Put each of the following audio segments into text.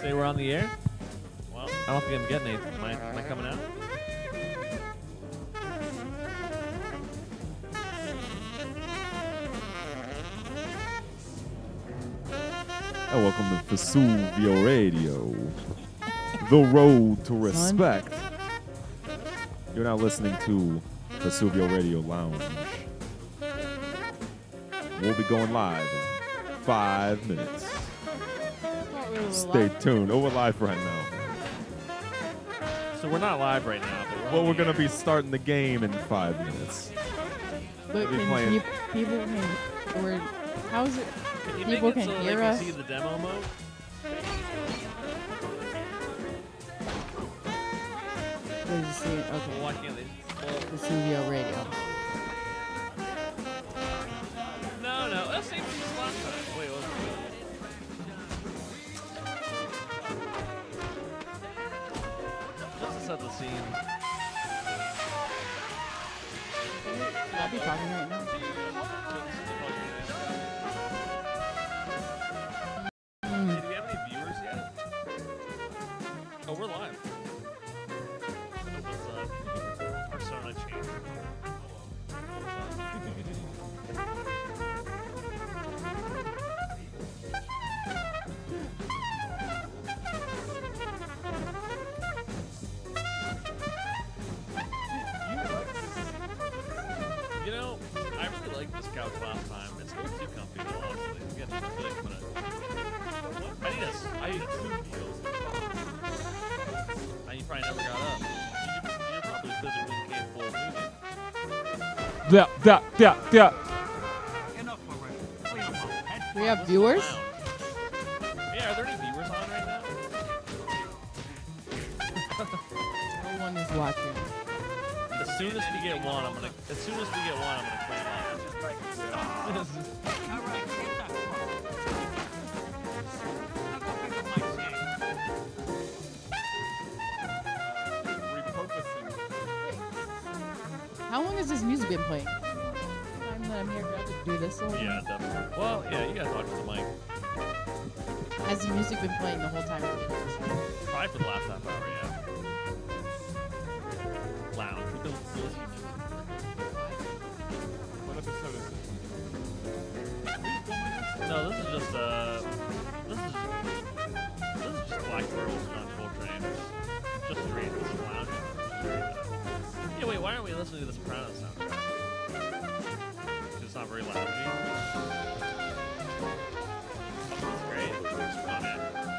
Say we're on the air? Well, I don't think I'm getting anything. Am I coming out? And welcome to Vesuvio Radio, the road to respect. You're now listening to Vesuvio Radio Lounge. We'll be going live in 5 minutes. Stay tuned. Oh, we're live right now. So we're not live right now. But we're going to be starting the game in 5 minutes. But can people can, how is it? People can hear us. See the demo mode? Okay. Why can't they? Studio Radio. No. That's same thing as last time. Wait, what's just to set the scene. Should I be talking right now? Do we have any viewers yet? Oh, we're live. Persona change. You know, I really liked this couch last time. It's a little too comfy, though, honestly. I'm getting a bit of I need a two heels. And you probably never got up. You're probably physically capable of moving. Yeah. We have viewers? Yeah, are there any viewers on right now? No one is watching. As soon as we get one, I'm gonna play live. How long has this music been playing? Time that I'm here to do this. Yeah, definitely. Well, yeah, you gotta talk to the mic. Has the music been playing the whole time? Probably for the last half hour, yeah. Lounge. What episode is this? No, this is just Black Girls on Coltrane. Just straight. This is lounge. Yeah, wait, why aren't we listening to the Sopranos soundtrack? It's not very loungy. It's great. Oh, man.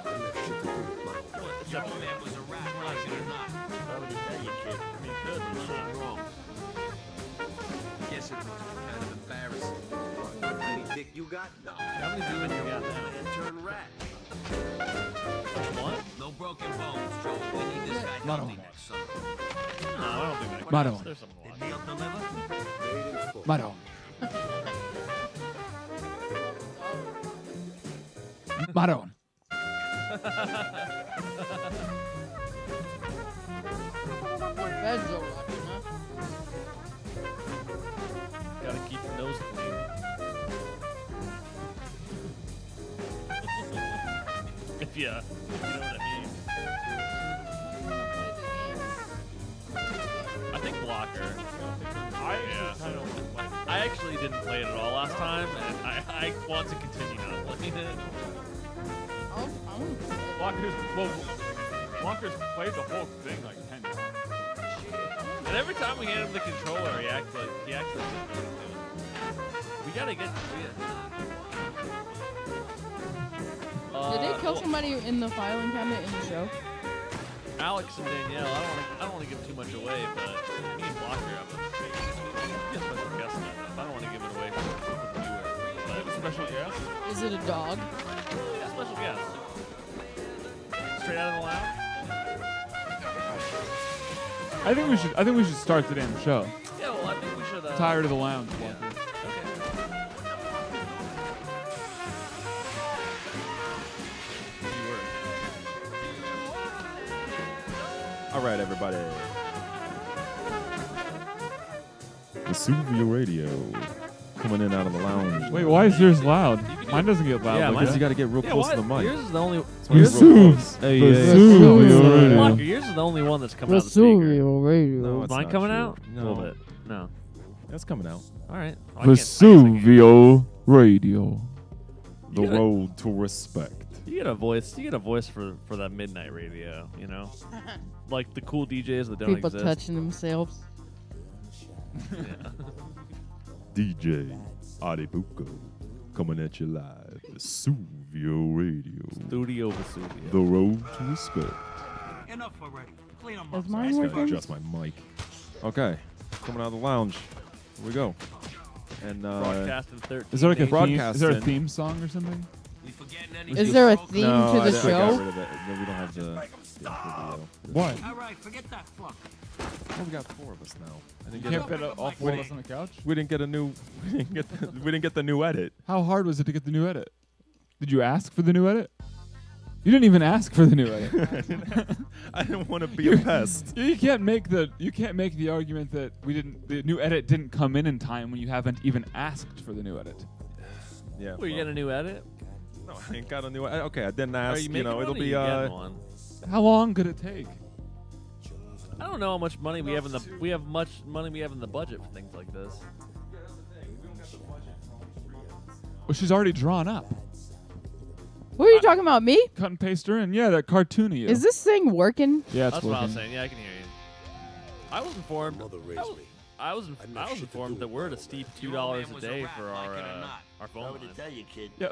Except for man was a rat, like it or not. That would be you kid. I mean, good, but it's not wrong. Guess it was kind of embarrassing. Any dick you got? No. How many viewers you got now? Intern rat. What? No broken bones, Joe. We need this guy healthy next summer. No, I don't think that Maron. There's someone Did watching. Neil deliver? Maron. Maron. Gotta keep your nose clean. if you know what I mean. I think Blocher. I actually didn't play it at all last time, and I want to continue not playing it. Walker's played the whole thing like 10 times. And every time we hand him the controller, he acts like he doesn't know what he's doing. We gotta get to it. Did they kill somebody in the filing cabinet in the show? Alex and Danielle, I don't want to give too much away, but me and Blocher have a special guest on that. I don't want to give it away for the viewer. But A special guest? Is it a dog? yeah, special guest. Straight out of the lounge? I think we should start the damn show. Yeah, well, I think we should. Tired of the lounge. Yeah. Walker. Okay. Viewer. All right, everybody. Vesuvio Radio coming in out of the lounge. Wait, why is yours loud? Mine doesn't get loud. Yeah, like mine's- that. You got to get real close to the mic. Yours is the only. Hey, Vesuvio Radio. Blocker, yours is the only one that's coming out the speaker. Vesuvio Radio. No, it's Mine not coming true. out? No. A little bit. No. That's coming out. All right. Well, I can't- I guess I can't. Vesuvio Radio. The You gotta- road to respect. You get a voice. You get a voice for that midnight radio. You know, like the cool DJs that don't People exist. touching themselves. Yeah. DJ Adibuko coming at you live. Vesuvio Radio. Studio Vesuvio. The road to respect. Enough already. Clean them Is up. mine Gotta working? adjust my mic. Okay, coming out of the lounge. Here we go. And Broadcasting 13. Is there like a days. theme? Is there a Broadcasting. theme song or something? We forgetting any Is there a theme no, to I the got rid show? of it. No, we don't have the video. What? All right, forget that fuck. Oh, we got 4 of us now. I You didn't can't get. fit all 4 of us on the couch? We didn't get a new. We didn't get the new edit. How hard was it to get the new edit? Did you ask for the new edit? You didn't even ask for the new edit. I didn't want to be a pest. You can't make the argument that the new edit didn't come in time when you haven't even asked for the new edit. Yeah. Well, you get a new edit? No, I ain't got a new. Okay, I didn't Are ask. you You making know, one it'll or be you getting one? How long could it take? I don't know how much money we have in the much money we have in the budget for things like this. Well, she's already drawn up. What are you talking about? Me? Cut and paste her in. Yeah, that cartoony. Is this thing working? Yeah, it's That's what I was working. saying. Yeah, I can hear you. I was informed. I was informed that we're at a steep $2 a day for our phone line. Yeah.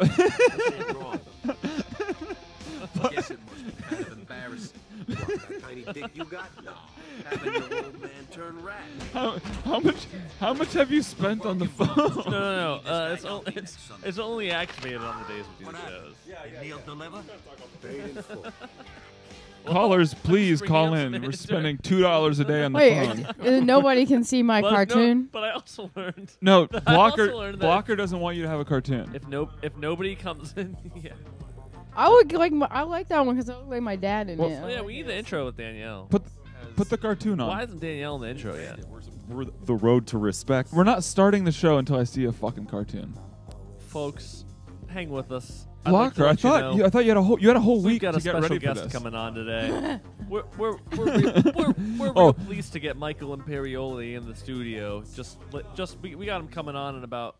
Guess it must be kind of embarrassing. What, that tiny dick you got? No. Having your old man turn rat. How much have you spent on the phone? No. It's only activated on the days we do the shows. Neil deliver? Paid in full. Callers, please bring call up in. some We're answer. spending $2 a day on the Wait, phone. nobody can see my cartoon. But I also learned No, I also learned that Blocker doesn't want you to have a cartoon. if nobody comes in, yeah. I like that one because I look like my dad in Well, it. Oh, yeah, we need the intro with Danielle. Put the cartoon on. Why isn't Danielle in the intro yet? We're the road to respect. We're not starting the show until I see a fucking cartoon. Folks, hang with us. Blocker, I thought you had a whole We've week got to a get special ready for guest this. coming on today. we're real Oh. pleased to get Michael Imperioli in the studio. We got him coming on in about.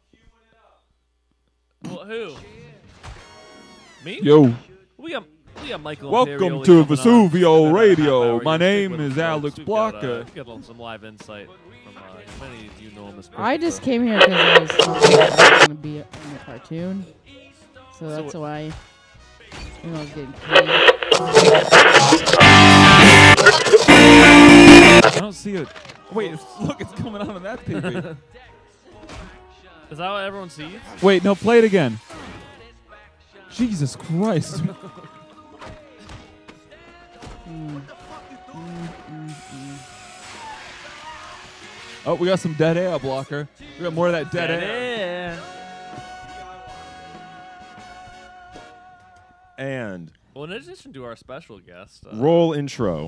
Well, who? Me? Yo, We got Michael. Welcome Imperioli to coming on Vesuvio in about a half Radio. hour. My You stick name with is us, folks. Alex We've Blocker. got some live insight from many of you know him as I just Christopher. came here because I was going to be in the cartoon, so that's So- why I was getting paid. I don't see it. Wait, look, it's coming on that TV. Is that what everyone sees? Wait, no, play it again. Jesus Christ. Oh, we got some dead air, Blocker. We got more of that dead air. And Well, in addition to our special guest, roll intro.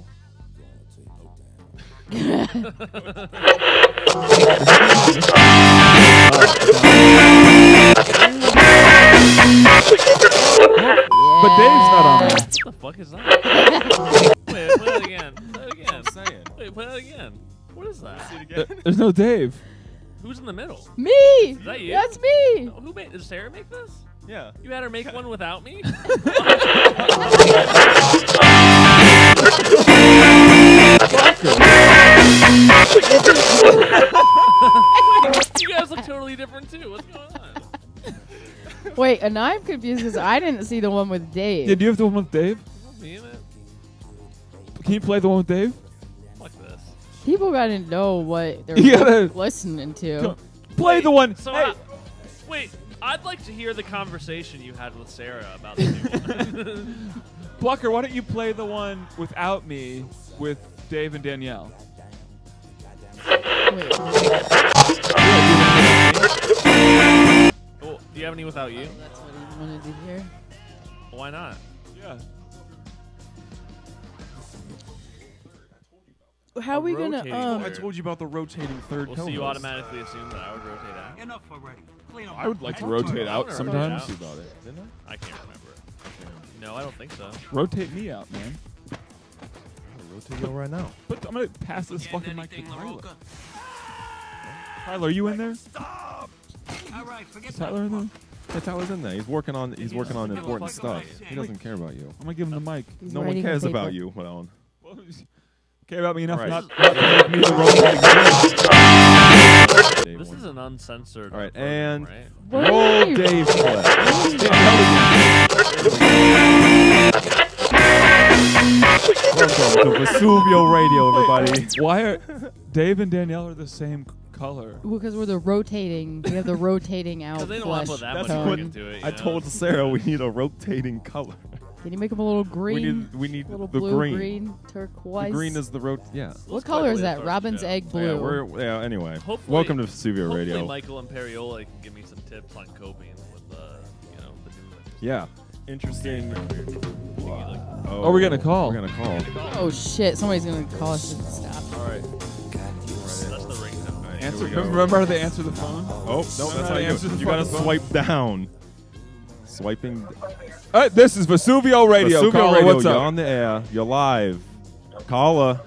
But Dave's not on there. what the fuck is that? Wait, play that again. Play that again. Saying. Wait, play that again. What is that? There's no Dave. Who's in the middle? Me! Is that you? That's me! Who made? Did Sarah make this? Yeah. You had her make one without me? You guys look totally different too. What's going on? Wait, and I'm confused because I didn't see the one with Dave. Yeah, do you have the one with Dave? Me and it. Can you play the one with Dave? Fuck this. People gotta know what they're You gotta- listening to. Go- Play the one. So, Hey. wait. I'd like to hear the conversation you had with Sarah about the new one. Blocker, why don't you play the one without me with Dave and Danielle? Wait, Oh, do you have any without you? that's what he wanted to hear. Why not? Yeah. how are we gonna rotating I told you about the rotating third Well, so you co-host. automatically assume that I would rotate out? Enough already. Clean 'em I would up. like to I rotate out wanna sometimes. rotate about it, didn't I? I can't remember. No, I don't think so. Rotate me out, man. I'll rotate you right now. But I'm gonna pass this Getting fucking mic to anything, Tyler. LaRocca? Tyler, are you in there? Stop! All right, forget Is Tyler in there? Yeah, Tyler's in there. He's working on important fucking stuff. mic. He doesn't care about you. I'm gonna give him the mic. He's No one writing cares a paper. about you, Malone. Well, care about me enough All right. not to make me the rotating. This is an uncensored. All right, program, and right? What roll are you- Dave clip. Welcome to Vesuvio Radio, everybody. Why are Dave and Danielle are the same color? Because we're the rotating. We have the rotating out Because they don't want to flesh put that That's much tone. work into it. I told Sarah we need a rotating color. Can you make them a little green? We need little the blue, green. turquoise. The green is the yeah. What color is that? Robin's egg Yeah, blue. anyway. Hopefully- Welcome to Studio Hopefully Radio. Michael Imperioli can give me some tips on coping with the new. Yeah. Interesting. Oh, we're gonna call. We're gonna call. Oh shit! Somebody's gonna call us to stop. All right. That's the ringtone. Alright, Answer. here we go. Remember how they answer the phone? Oh, no, that's Remember how you answer do the it. You gotta fucking phone? swipe down. Swiping. This is Vesuvio Radio. Vesuvio Caller, Radio, what's you're up? on the air. You're live. Caller.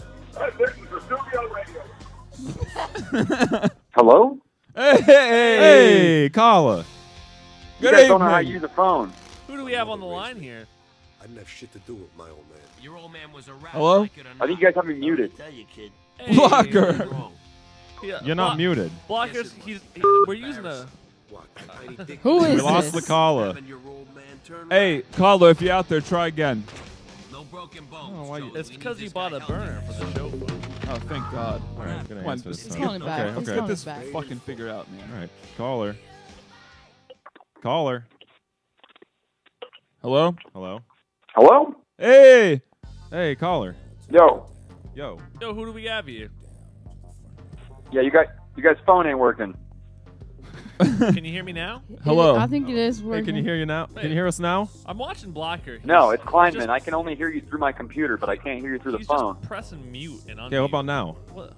Hello? Hey, Hey, caller. Good You guys don't know how to evening. use a phone. Who do we have on the line here? I didn't have shit to do with my old man. Your old man was a rat. Hello? like it or I think not. you guys have me muted. Tell you, kid. Hey, Blocker. Wrong. Yeah, You're not muted. Blockers. We're using a. What, that tiny dick? Who We is lost this? the caller. Having your old man turn Hey, right. caller, if you're out there, try again. No broken bones. Oh, why you- Joe. It's We because need you this bought guy a helping. burner for the show. Oh, thank God. All right, gonna Come on, answer this He's time. calling back. Okay, He's okay. calling This back. fucking figure out, man. All right, caller. Caller. Hello? Hello. Hello? Hey! Hey, caller. Yo. Yo. Yo, who do we have here? Yeah, you guys' phone ain't working. Can you hear me now? Hello. I think it is Hey, working. can you hear you now? Can you hear us now? I'm watching Blocker. No, He's it's Kleinman. just- I can only hear you through my computer, but I can't hear you through the He's phone. just pressing mute and unmute. Okay, what about now? What?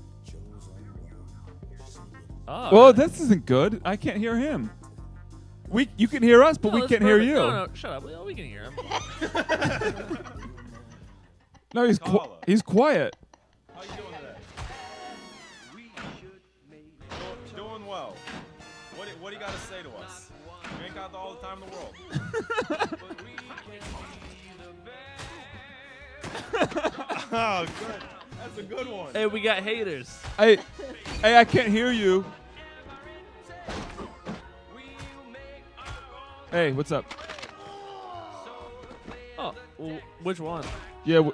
Oh, Well, this isn't good. I can't hear him. You can hear us, but no, we that's can't hear perfect. you. No, no, shut up. Well, we can hear him. No, he's Caller. he's quiet. How you doing today? Doing well. What do you got to say to us? You ain't got all the time in the world. Oh, good. That's a good one. Hey, we got haters. Hey, I can't hear you. Hey, what's up? Oh, well, which one? Yeah.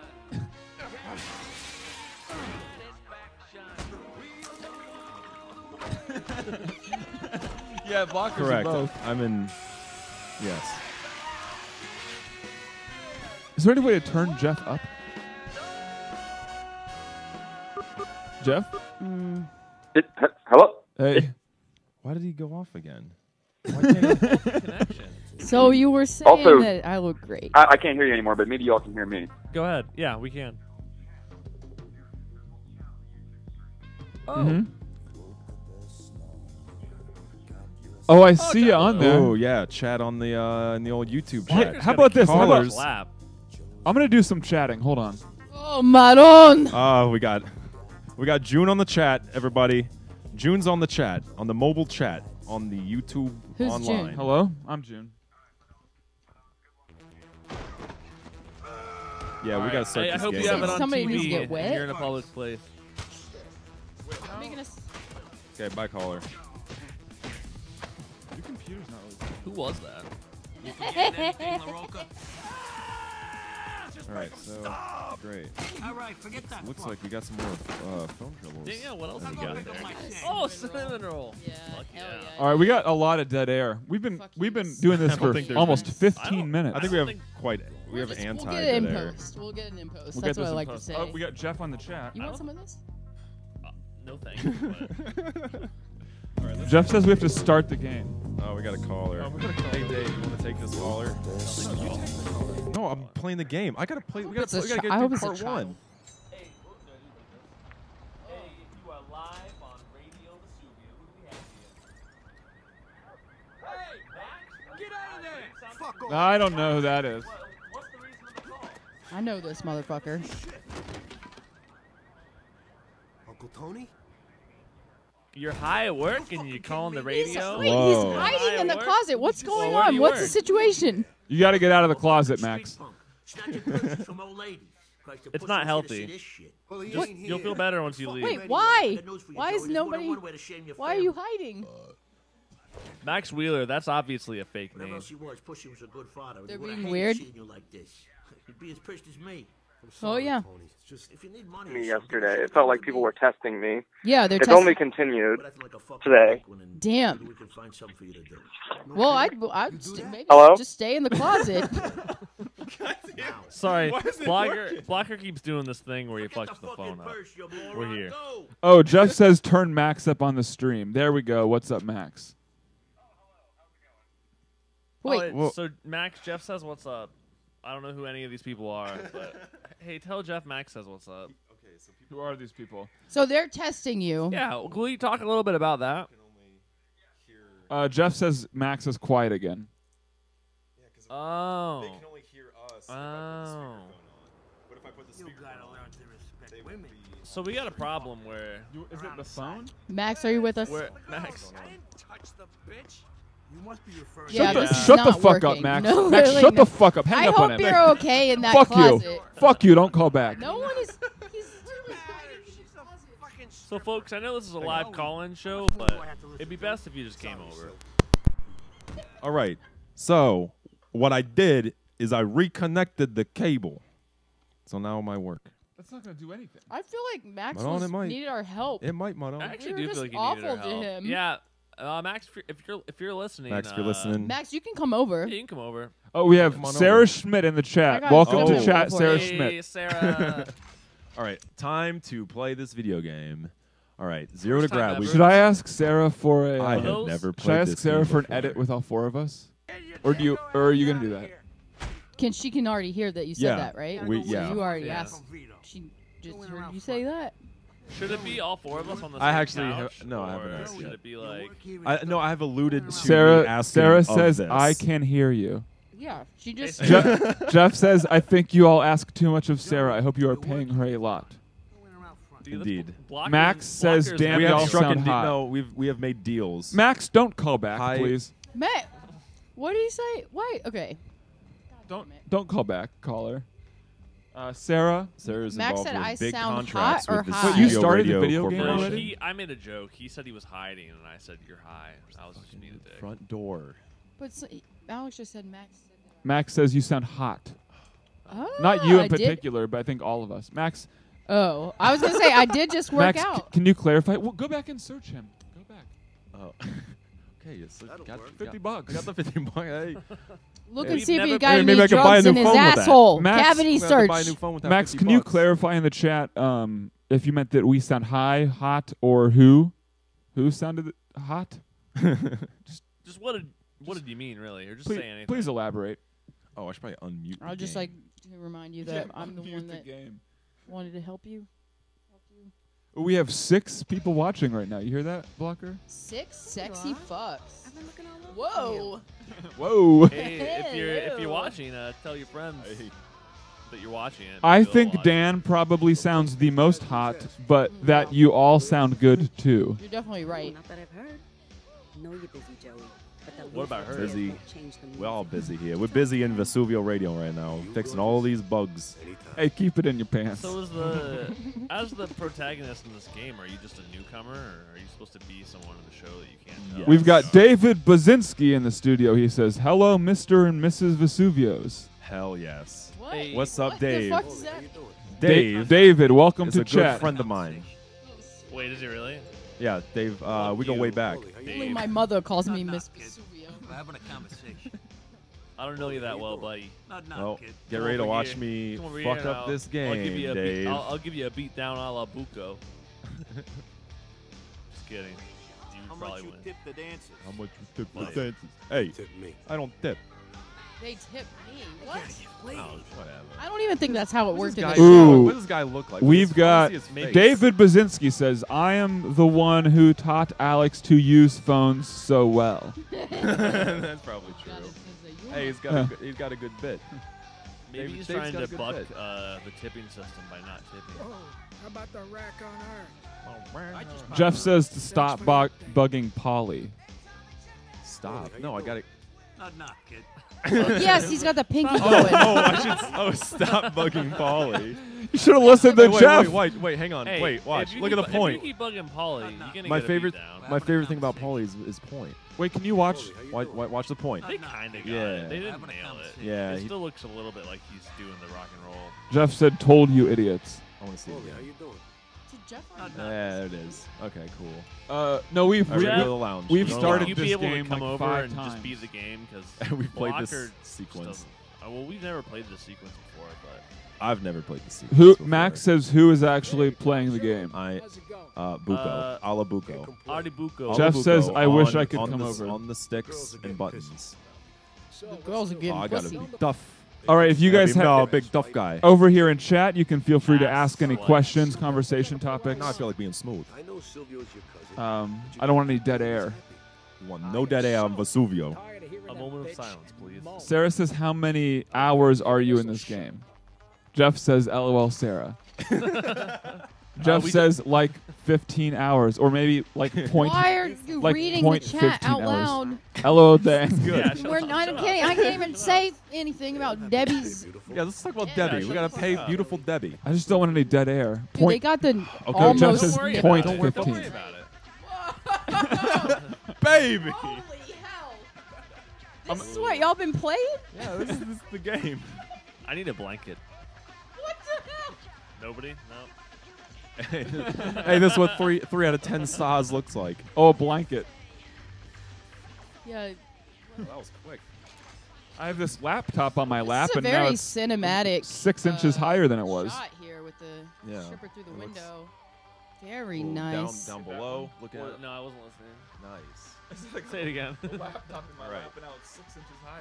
Yeah, blockers are Correct. both. I'm in. Yes. Is there any way to turn Jeff up? Jeff? Hello? Hey. Why did he go off again? Why can't he- Connection. So you were saying Also- that I look great. I can't hear you anymore, but maybe y'all can hear me. Go ahead. Yeah, we can. Oh, Mhm. Oh, I see you on there. Oh yeah, chat on the in the old YouTube Hey, chat. how about this? How about- Callers. Lap. I'm gonna do some chatting. Hold on. Oh, Maron! Oh, we got June on the chat, everybody. June's on the chat, on the mobile chat, on the YouTube Who's online. June? Hello, I'm June. Yeah, we gotta start Hey, I this hope game. you have it on Somebody TV needs to get and wet. you're in a public place. Making us- Okay, bye caller. Your computer's not really. Who was that? Getting anything, LaRocca? All right, so great. All right, forget that. Looks like we got some more phone troubles. Danielle, what else you got there? my shit. Oh, cinnamon roll. Yeah, Fuck hell yeah. yeah. All right, we got a lot of dead air. We've been Fuck doing yes. this I don't for think there's almost I 15 don't- minutes. I think we have we We'll have just- anti We'll get it in there. post. We'll get it in post. We'll That's get what this I in like to post. say. Oh, we got Jeff on the chat. You I want don't- some of this? No thanks. But Jeff says we have to start the game. Oh, we got a caller. Oh, we got a caller. Hey Dave, you want to take this caller? No, I'm playing the game. I gotta play. We gotta It's a get I hope through it's a part child. one. I don't know who that is. I know this motherfucker. Uncle Tony? You're high at work and you calling the radio? Wait, he's hiding in the closet. What's going where do on? you What's the work? situation? You got to get out of the closet, Max. It's not healthy. You'll feel better once you leave. Wait, why? Why is nobody? Why are you hiding? Max Wheeler, that's obviously a fake name. They're being weird. He'd be as pissed as me. Oh yeah. If you need money, Me yesterday. It felt like people were testing me. Yeah, they're It's testing. only continued today. Damn. we can find something for you to do. Well, I'd maybe Hello? just stay in the closet. Sorry, Blocker keeps doing this thing where he fucks the phone up. We're here. Oh, Jeff says turn Max up on the stream. There we go. What's up, Max? Wait. So Max, Jeff says what's up. I don't know who any of these people are, but hey, tell Jeff Max says what's up. Okay, so who are these people? So they're testing you. Yeah, will you talk a little bit about that? Jeff says Max is quiet again. Oh. They can only hear us. Oh. What if I put the You speaker gotta on? learn to respect women. So we got a problem where Is it the phone? Max, are you with us? Max. I didn't touch the bitch. You must be referring Yeah, to this is Shut the not fuck up, working. Max. No, Max, really shut no. the fuck up. Hang I up on hope him. you're okay in that Fuck closet. you. Fuck you. Don't call back. No one is. So folks, I know this is a live call-in show, but it'd be best if you just came over. All right. So what I did is I reconnected the cable. So now it might work. That's not going to do anything. I feel like Max Hold on, it was, might. needed our help. It might, Mono. I actually We were do feel just like you needed our awful to help. him. Yeah, Max, if you're listening, Max, if you're listening. Max, you can come over. yeah, you can come over. Oh, we have Come on Sarah over. Schmidt in the I chat. got Welcome a to photo chat, for Sarah you. Hey, Schmidt. Sarah. All right. Time to play this video game. All right. Zero First to time grab. ever. Should I ask Sarah for a? I have those? never Should I played ask this Sarah game for an before. edit with all four of us? Or are you gonna do that? She can already hear that you said Yeah. that, right? Yeah. You already Yeah. asked. She just heard you say that. Should it be all four of us on the same I actually couch, no, I haven't or asked should yet. it be like? No, I have alluded to Sarah asking Sarah of says this. I can hear you. Yeah, she just. Jeff says I think you all ask too much of Sarah. I hope you are paying her a lot. Dude, this Indeed. Blocker Max says, is "Damn, We y'all have struck sound a hot." no. We have made deals. Max, don't call back, Hi. please. Matt, what did he say? Why? Okay. Don't call back, caller. Sarah. Sarah's Max involved said with I big sound contracts hot or with the high? Wait, you Studio started the Radio video game Corporation. already? I made a joke. He said he was hiding, and I said you're high. I was just being a dick. Front door. But Alex just said Max. Said that. Max says you sound hot. Oh, Not you in I did- particular, but I think all of us. Max. Oh, I was gonna say I did just work Max, out. can you clarify? Well, go back and search him. Go back. Oh. Okay, it's got $50. I got the 50 bucks. Hey. Look Yeah, and we've see if never- he got Maybe any I could buy a drugs new in his phone with that. asshole. Max, Cavity I'm gonna have to buy a search. new phone with that Max, 50 can you bucks. clarify in the chat if you meant that we sound high, hot, or who? Who sounded hot? Just what did you mean, really? Or just Please, say anything. please elaborate. Oh, I should probably unmute. I'll the just game. like to remind you that I'm the one that game. wanted to help you. We have 6 people watching right now. You hear that, Blocker? 6 sexy fucks. Whoa. Whoa. Hey, if you're watching, tell your friends that you're watching it. I Maybe they'll think watch. Dan probably sounds the most hot, but that you all sound good too. You're definitely right. Not that I've heard. Know you're busy, Joey. But the What about her? Busy. won't change the We're all busy here. We're busy in Vesuvio Radio right now, fixing all these bugs. Hey, keep it in your pants. So as the protagonist in this game, are you just a newcomer, or are you supposed to be someone in the show that you can't tell? Yes. We've got David Bazinski in the studio. He says, "Hello, Mr. and Mrs. Vesuvios." Hell yes. What? Hey, What's up, What Dave? the fuck is that? Dave David, welcome is to a good chat. friend of mine. Wait, is he really? Yeah, Dave. We go way back. Only my mother calls me Miss Vesuvio. We're having a conversation. I don't know you that well, buddy. Not Well, kid. get Come ready to over watch here. me Come over fuck here and up this I'll game, give you a Dave. Beat, I'll give you a beat down a la Buco. Just kidding. You How much probably you win. tip the dancers? How much you tip the Like- dances? Hey, Tip me. I don't tip. They tip me. What? Oh, whatever. I don't even think that's how it worked in the Guy- show. Ooh. What does this guy look like? We've Let's got see his face. David Bazinski says, "I am the one who taught Alex to use phones so well." That's probably true. Hey, he's got a good bit. Maybe he's Dave's trying got a to good buck bit. the tipping system by not tipping. Oh, how about the rack on her? Jeff says to stop bugging Polly. Stop. No, I got it. Knock, kid. Yes, he's got the pinky Oh, going. I should. Stop bugging Polly. You should have listened to Jeff. Wait, hang on. Hey, Wait, watch. if you Look at the keep- point. If you keep bugging Polly, you're gonna My get a favorite, beat down. my favorite thing about Polly is point. Wait, can you watch? Watch the point. They kind of got Yeah. it. They didn't nail it. Yeah, It he- still looks a little bit like he's doing the rock and roll. Jeff said, "Told you, idiots." I want to see it How again. you doing? Did Jeff Yeah, there it is. Okay, cool. No, we've All right, Jeff, go to the lounge. we've Go to the started lounge. you this be able game to come like over 5 and times. just beat the game because We played this Blocher sequence. doesn't- well, we've never played this sequence before, but I've never played the sequence. Max says who is actually playing the game. How's it go? Buko. A la Buko. Artibuco. Jeff says, Buko "I wish on- I could on come the, over." on the sticks and buttons. The girls are getting Oh, I got pussy. a duff. All right, if you guys no, have big duff guy. over here in chat, you can feel free to ask any Slice. questions, conversation topics. Now I feel like being smooth. I know Silvio's your cousin. I don't want any dead air. No dead air on Vesuvio. Tired of hearing A that moment of bitch silence, please. moan. Sarah says, "How many hours are you in this game?" Jeff says, "LOL, Sarah." Jeff says, "Like 15 hours, or maybe like point." Why are you like reading the point chat 15 out hours. loud? LOL, Dan. Yeah, shut We're up, not shut up. kidding. I can't even say anything about Debbie's. Yeah, let's talk about Yeah, Debbie. We gotta pay beautiful Debbie. I just don't want any dead air. Dude, they Point. got the Jeff almost says Don't worry nipple. point about it. Don't 15. worry about it. Baby. Holy hell! This is what y'all been playing? Yeah, this is the game. I need a blanket. What the hell? Nobody? No. Hey, this is what 3 out of 10 stars looks like. Oh, a blanket. Yeah, That was quick. I have this laptop on my lap, it's a and now very it's cinematic. 6 inches higher than it was. Shot here with the Yeah, stripper through the it looks- window. Very Ooh, nice. Down below. Look at Well, it. no, I wasn't listening. Nice. Say it again. laptop in my Right. and now it's 6 inches higher.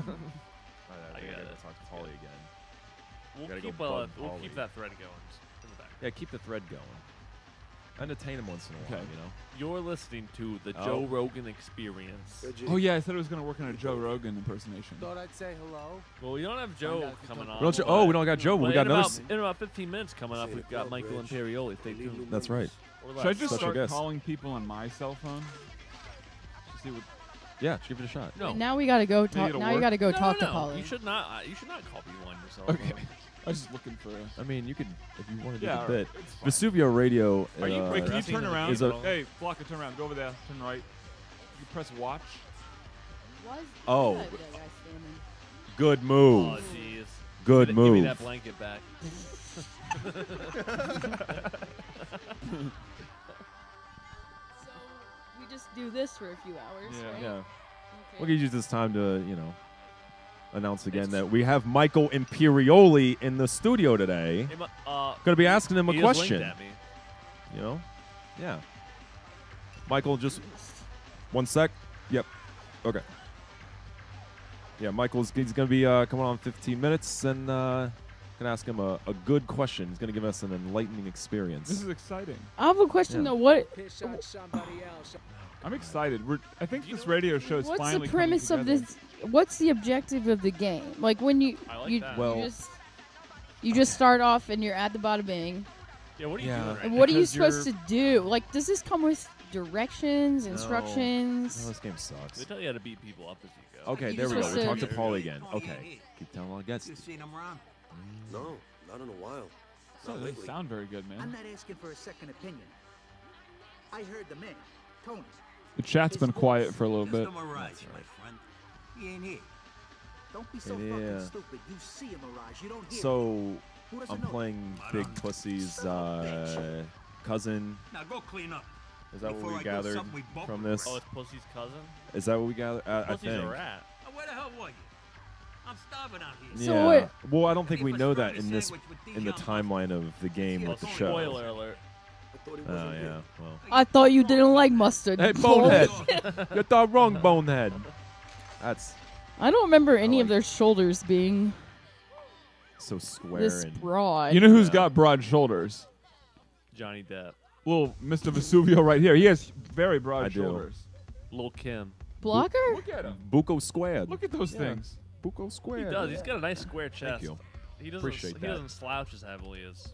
I got it. Talk to Polly again. We'll Gotta keep, go bug we'll Polly. keep that thread going. Just in the back. Yeah, keep the thread going. Entertain him once in a while, Okay. you know. You're listening to the Oh. Joe Rogan Experience. Oh yeah, I said I was gonna work on a Joe Rogan impersonation. Thought I'd say hello. Well, we don't have Joe coming on. We don't, oh, we don't got Joe, but we got in another. about 15 minutes coming up, we've got Michael Imperioli. Stay tuned. That's right. Or Should I less. just Special start guest. calling people on my cell phone? To see what? Yeah, give it a shot. No. Now we gotta go talk. it'll Now you work? gotta go No, talk no, to no. Polly. You should not call people on yourself. Okay. I was just looking for a. I mean, you could, if you want to do Yeah, the all bit. right, it's Vesuvio Radio. Are you? Wait, can you Dressing turn in the around? is a- Hey, Blocker, turn around. Go over there. Turn right. You press watch. Oh. Why is that guy standing? Good Oh, move. jeez. Good Give me move. that blanket back. So we just do this for a few hours, Yeah. right? Yeah. Okay. We could use this time to, announce again that we have Michael Imperioli in the studio today. Hey, Gonna be asking him a he just question. winked at me. You know? Yeah. Michael, just 1 sec. Yep. Okay. Yeah, he's going to be coming on in 15 minutes and going to ask him a good question. He's going to give us an enlightening experience. This is exciting. I have a question Yeah. though. What? Piss on somebody else. I'm excited. I think this radio show is What's finally the premise coming of together. this? What's the objective of the game? Like when you I like you, that. Well- you just start off and you're at the bada bing. Yeah, what are you Yeah. doing right And now? what are you Because supposed to do? Like, does this come with directions, No, instructions? this game sucks. They tell you how to beat people up as you go. Okay, You there we go. supposed We to- talked to Paul again. Oh, Okay. yeah, yeah. Keep telling all guests. You seen him around? No, not in a while. So Not it doesn't lately. sound very good, I'm man. not asking for a second opinion. I heard the man, Tony. The chat's been quiet for a little bit. Mr. Mirage, my friend. He ain't here. Don't be so Yeah. fucking stupid. You see a mirage. You don't hear it. So, Who doesn't I'm know? playing Big Pussy's cousin. Now go clean up. Is that what Before we I do gathered something we both from regret. this? Oh, it's Pussy's cousin? Is that what we gathered? I Pussy's think. a rat. Now, where the hell were you? I'm starving out here. So Yeah. what- Well, I don't think we Leave a know that strawberry in this sandwich with these in the young timeline of the game Oh, with the show. spoiler alert. I thought he Oh wasn't yeah. here. Well. I thought you didn't like mustard. Hey, Paul. bonehead! You're the wrong bonehead. That's I don't remember any like- of their shoulders being so square this and. broad. You know who's Yeah. got broad shoulders? Johnny Depp. Well, Mr. Vesuvio right here. He has very broad I do. shoulders. Lil Kim. Blocker? Look at him. Buko squared. Look at those things. Buko He squared. does. He's got a nice square chest. Thank you. He doesn't. Appreciate he that. doesn't slouch as heavily as.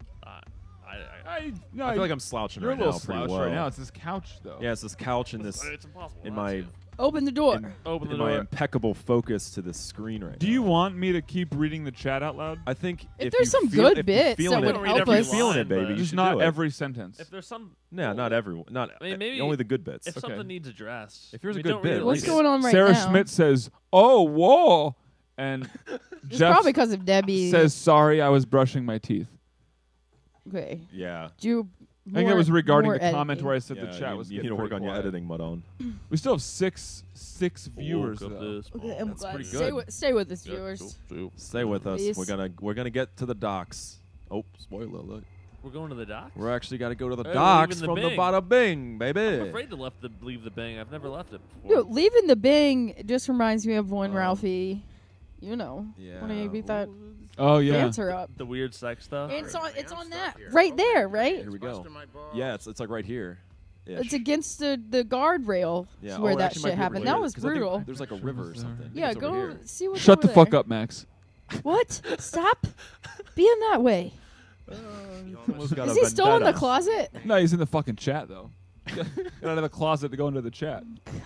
I feel like I'm slouching You're right a little now pretty slouch well. right now. It's this couch, though. Yeah, it's this couch and this. It's impossible. In not my. to. Open the door. Open the in my door. impeccable focus to this screen right Do now. you want me to keep reading the chat out loud? I think If if there's you some feel, good if bits you're feeling that it, would help if you're us. feeling it, Line, baby, but- you Just should not do it. every sentence. If there's some. No, not everyone. Not I mean, maybe only the good bits. If Okay. something needs addressed. If there's a we good don't bit, really What's like it. going on right Sarah now? Schmidt says, "Oh, whoa," and It's Jeff probably because of Debbie. says, "Sorry, I was brushing my teeth." Okay. Yeah. Do you I think that was regarding the more comment editing. where I said the Yeah, chat you, was you getting need to work pretty on your quiet. editing, Madone. We still have six viewers Woke up though. this Okay, morning. I'm That's glad. pretty Stay good. stay with us, Yeah, viewers. cool. Stay with us. Please. We're gonna get to the docks. Oh, spoiler alert. We're going to the dock. We're actually got to go to the Hey, we're docks leaving the from the Bing. bada bing, baby. I'm afraid to leave the Bing. I've never left it before. Dude, leaving the Bing just reminds me of when Ralphie, when he beat that Oh yeah. dancer up. The weird sex stuff. It's on that right there, right? Here we go. Yeah, it's like right here. It's against the guardrail yeah. where it that actually might shit be happened. right That here, was 'cause I think brutal. There's like a river or something. I think Yeah, it's over go here. see what's Shut over the fuck there. up, Max. What? Stop being that way. Almost got Is a he still in the vendetta. closet? No, he's in the fucking chat though. Get out of the closet to go into the chat.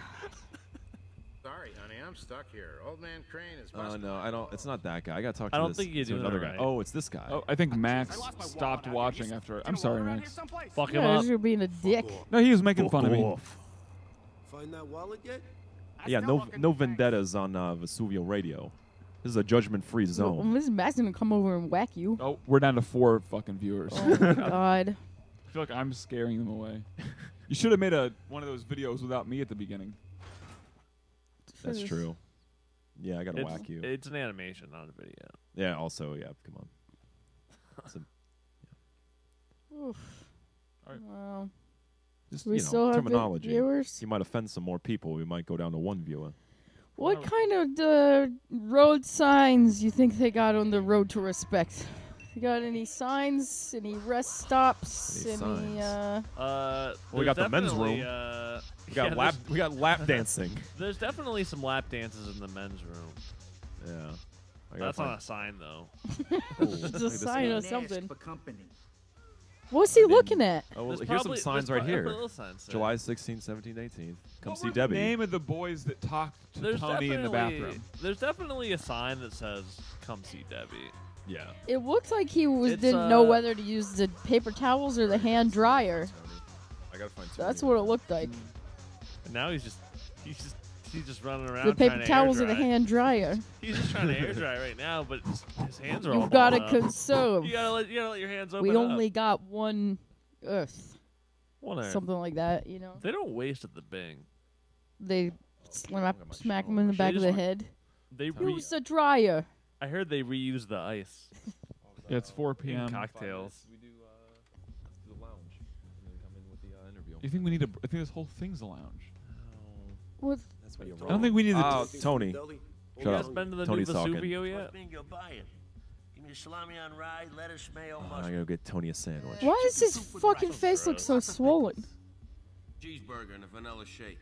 Sorry, honey, I'm stuck here. Old man Crane is Oh busted. no, I don't. It's not that guy. I gotta talk to I don't this. think you're to doing another it guy. right. Oh, it's this guy. Oh, I think Max stopped watching after. I'm sorry, Max. Fuck him Yeah, up. you're being a dick. No, he was making fun of me. Find that wallet yet? Yeah, no vendettas on Vesuvio Radio. This is a judgment-free Well, zone. Mrs. Max gonna come over and whack you. Oh, we're down to 4 fucking viewers. Oh my god. I feel like I'm scaring them away. You should have made one of those videos without me at the beginning. That's true. Yeah, I gotta It's- whack you. It's an animation, not a video. Yeah. Also, yeah. Come on. It's a- Oof. Alright. Well, just we you know, still have terminology. viewers. You might offend some more people. We might go down to 1 viewer. What kind of road signs you think they got on the road to respect? You got any signs? Any rest stops? Any signs? We got the men's room. We got lap dancing. There's definitely some lap dances in the men's room. Yeah. That's not a sign, though. It's a sign of something. For company. What's he looking at? Oh, well, There's here's some probably- signs there's right pro- here. little signs there. July 16th, 17th, 18th. Come What see was Debbie. the name of the boys that talked to There's Tony in the definitely- bathroom? There's definitely a sign that says "Come see Debbie." Yeah. It looked like he It's, didn't know whether to use the paper towels or the hand dryer. I gotta find That's what it looked like. And now he's just running around. The paper trying to towels air or the dry. hand dryer. He's just trying to air dry right now, but his hands are all. You've got to balled up. conserve. You gotta let your hands open. We up. only got one Earth. One Earth. Something like that, you know. They don't waste at the Bing. They smack him in the back of the head. They Use the dryer. I heard they reuse the ice. Yeah, it's 4 p.m. Cocktails. We do the lounge. And then come in with the interview. You think we need I think this whole thing's a lounge. What? That's what you're I don't think we need to. Tony. You Shut guys up. been to the Tony's new talking. Vesuvio yet? What thing you're buying? Give me a salami on rye, lettuce, mayo, I mustard. gotta get Tony a sandwich. Why does his fucking face look so swollen? Cheeseburger and a vanilla shake.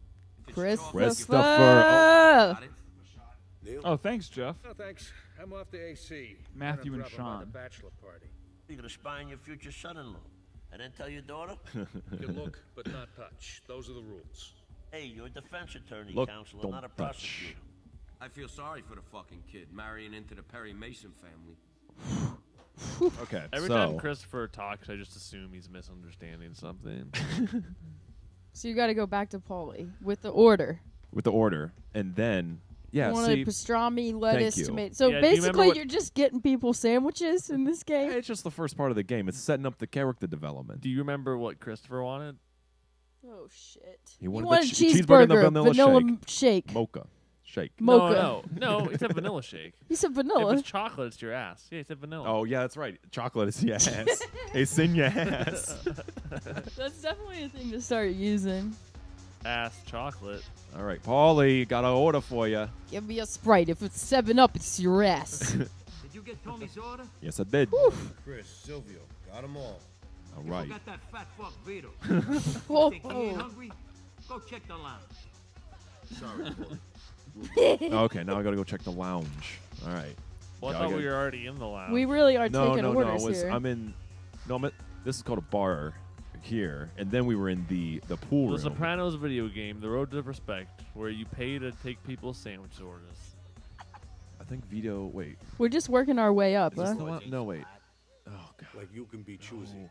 Christopher. Oh, thanks, Jeff. No, thanks. I'm off the AC. Matthew and Gonna drop 'em by Sean. The bachelor party. You're gonna spy on your future son-in-law, and then tell your daughter, You can look, but not touch. Those are the rules. "Hey, you're a defense attorney, Look, counselor, don't not a touch. prosecutor." I feel sorry for the fucking kid marrying into the Perry Mason family. Okay. Every so, time Christopher talks, I just assume he's misunderstanding something. So you got to go back to Paulie with the order. with the order, and then You yeah, wanted see, pastrami, lettuce, you. tomato. So Yeah, do you remember basically, what- you're just getting people sandwiches in this game. it's just the first part of the game. It's setting up the character development. Do you remember what Christopher wanted? Oh shit! He You wanted the wanted cheeseburger and the cheeseburger, vanilla shake, Mocha shake. mocha. No, he said vanilla shake. He said If vanilla. it's chocolate, it's your ass. Yeah, he said vanilla. Oh yeah, that's right. Chocolate is your ass. It's in your ass. That's definitely a thing to start using. Ass chocolate. All right, Paulie, got an order for you. Give me a Sprite. If it's 7-Up, it's your ass. Did you get Tony's order? Yes, I did. Chris, Silvio, got them all. All You right. forgot that fat fuck Vito. Oh, Think he ain't hungry? Go check the lounge. Sorry, Paul. Okay, now I gotta go check the lounge. All right. Well, I Gotta thought we go- were already in the lounge. We really are No, taking no, orders no. here. I'm in. No, I'm at, this is called a bar here, and then we were in the pool The room. Sopranos video game, The Road to Respect, where you pay to take people's sandwich orders. I think Vito. Wait. We're just working our way up, Is this huh? the lounge? No, wait. Oh god. Like you can be choosy.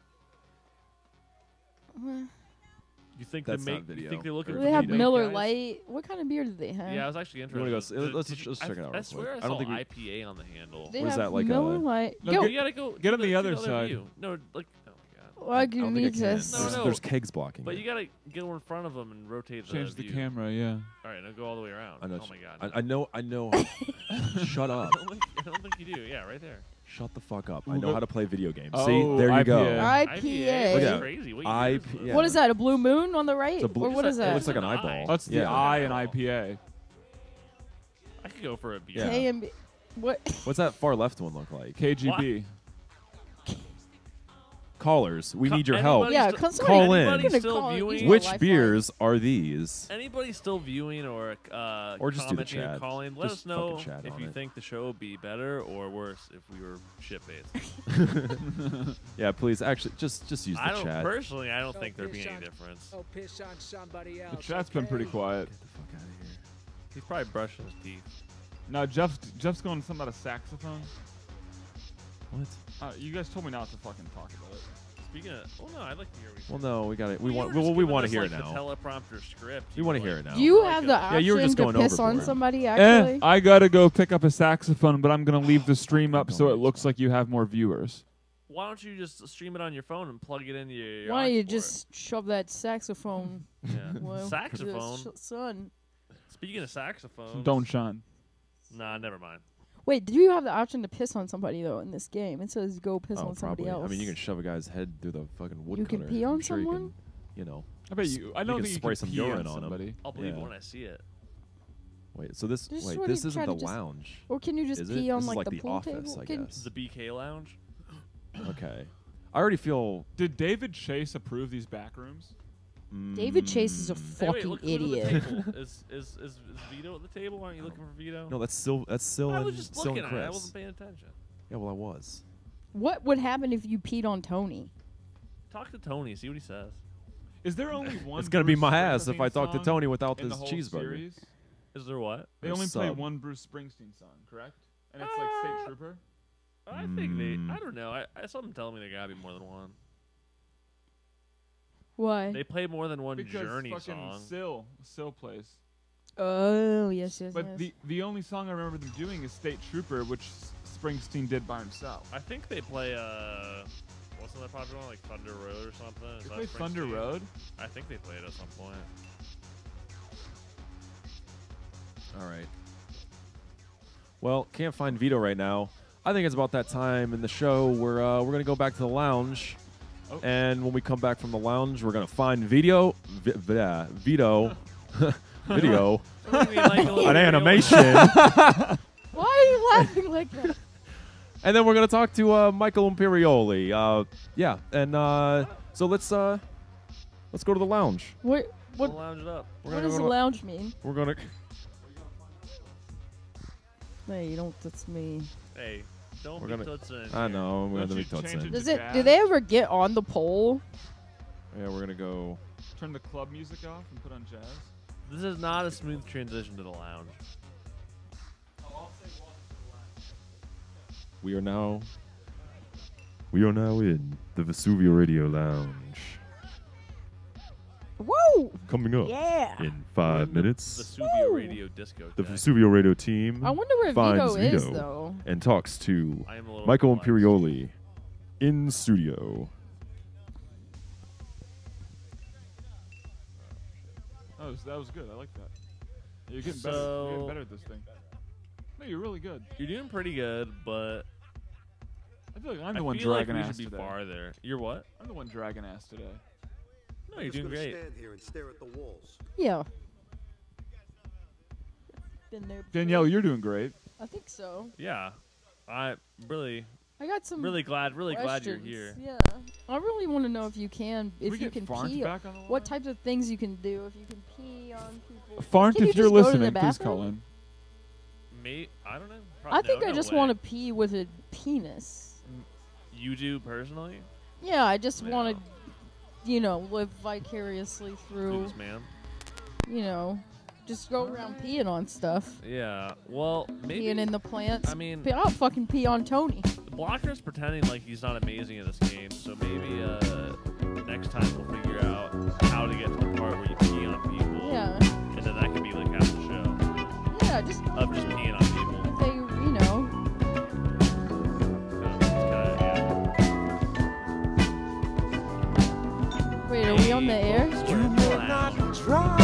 You think That's they not make? You video. think they're looking Or for They have video Miller guys? Lite. What kind of beer do they have? Yeah, I was actually You interested. wanna go? Let's Did check it out. I real swear quick. I don't saw think we. IPA on the handle. They What is have that, like Miller a- Lite. No, Go. You gotta go. Get on the other other side. view. No, like. Oh my god. Well, I I don't think I need can. this. No, no. There's kegs blocking. But it. you gotta go in front of them and rotate Change the view. camera, yeah. All right, now go all the way around. I know. Oh my god. I know. I know. Shut up. I don't think you do. Yeah, right there. Shut the fuck up. Ooh, I know go- how to play video games. Oh, See, there you go. IPA. IPA. Look That's at crazy. What I- year is this? yeah. What is that? A blue moon on the right? It's a blue- Or what is It that? looks like an Eye. eyeball. That's the Yeah. I in IPA. I could go for a beer. Yeah. KMB. What? What's that far left one look like? KGB. Callers, we need your help. Anybody Yeah, still- come Call in. anybody Gonna still call- viewing? use my Which Lifeline. beers are these? Anybody still viewing or Or just do the commenting and chat. calling? Let Just us know fucking chat if on you it. think the show would be better or worse if we were shit-faced. Yeah, please. Actually, just use the I don't chat. personally. I don't Don't think there'd be piss any on- difference. Oh, piss on somebody else. The chat's been pretty okay? quiet. Get the fuck out of here. He's probably brushing his teeth. No, Jeff's going something about a saxophone. What? You guys told me not to fucking talk about it. Speaking of, well, no, I'd like to hear. Well, no, we got it. We You want. were just We giving want to us, hear like, it now. The teleprompter script. We You want to were hear like- it now. Do you Like have a- the Yeah, you were option just to going piss on overboard. somebody, actually? I gotta go pick up a saxophone, but I'm gonna leave the stream up so it looks like you have more viewers. Why don't you just stream it on your phone and plug it into your Why don't aux you port? just shove that saxophone? Yeah. well, Saxophone? Son. Speaking of saxophones. Don't shine. Nah, never mind. Wait, do you have the option to piss on somebody, though, in this game? It says go piss Oh, on somebody probably. else. I mean, you can shove a guy's head through the fucking wood You can cutter. pee on I'm sure you someone? can, you know. I bet you. I don't can think you spray can some pee urine on on 'em. somebody. I'll believe Yeah. it when I see it. Wait, so this. Just Wait, what this you isn't try the to just- lounge. Or can you just Is it? pee on, This is like, like the the pool office, table? I Can- guess. The BK lounge. Okay. I already feel. Did David Chase approve these back rooms? David Chase is a Hey, wait, fucking look who's at the idiot. table. Is Vito at the table? Aren't you looking for Vito? No, that's still. That's still. I in, was just still looking in at it. I Chris. wasn't paying attention. Yeah, well, I was. What would happen if you peed on Tony? Talk to Tony. See what he says. Is there only one? It's gonna be Bruce my ass if I Springsteen talk to song Tony without in this the whole cheeseburger. series? Is there what? They Or only play sub. one Bruce Springsteen song, correct? And it's like State Trooper. I think they. Mm. I don't know. I something telling me there gotta be more than one. Why? They play more than one Because Journey fucking song. Syl plays. Oh, yes, yes, But yes. the only song I remember them doing is State Trooper, which Springsteen did by himself. I think they play what's another popular one, like Thunder Road or something? Is They that play Thunder Springsteen? Road? I think they played it at some point. All right. Well, can't find Vito right now. I think it's about that time in the show where we're gonna go back to the lounge, Oh. and when we come back from the lounge, we're gonna find Vito, Vito, video, What do you mean, Michael an Imperioli? animation, Why are you laughing like that? and then we're gonna talk to Michael Imperioli. Yeah, and so let's go to the lounge. What We'll lounge it up. We're what gonna does go the to- lounge mean? We're gonna. Hey, you don't touch me. Hey, don't We're be gonna- touching. I know. We're Don't gonna you be touching. change it Does to it? Do jazz? they ever get on the pole? Yeah, we're gonna go. Turn the club music off and put on jazz. This is not a smooth transition to the lounge. We are now in the Vesuvio Radio Lounge. Whoa! Coming up Yeah. in 5 minutes, Vesuvio Woo! Radio Disco. the Deck. Vesuvio Radio team I wonder where finds Vito is, Vito though. and talks to I am a little Michael perplexed. Imperioli in studio. Oh, that was good. I like that. You're getting better. You're So- getting better at this thing. No, you're really good. You're doing pretty good, but I feel like I'm I the one feel like dragging we ass should be today. farther. You're what? I'm the one dragging ass today. No, you're just doing gonna great. stand here and stare at the walls. Yeah. Been there. before. Danielle, you're doing great. I think so. Yeah, I really got some glad you're questions. here. Yeah. I really want to know if you we can get pee. Farns back on the line? What types of things you can do? If you can pee pee on people. Farnt, Can you if you're just go to the listening, please bathroom? call in. Me? I don't know. I think no, I no just way. want to pee with a penis. You do personally? Yeah, I just want to, you know, live vicariously through. Please, man. You know, just go around peeing on stuff. Yeah. Well, maybe. Peeing in the plants. I mean, I'll fucking pee on Tony. Blocher's pretending like he's not amazing in this game, so maybe next time we'll figure out how to get to the part where you pee on people. Yeah. And then that can be like half the show. Yeah, just peeing on people. They, you know. Wait, are we on the air? You may not drive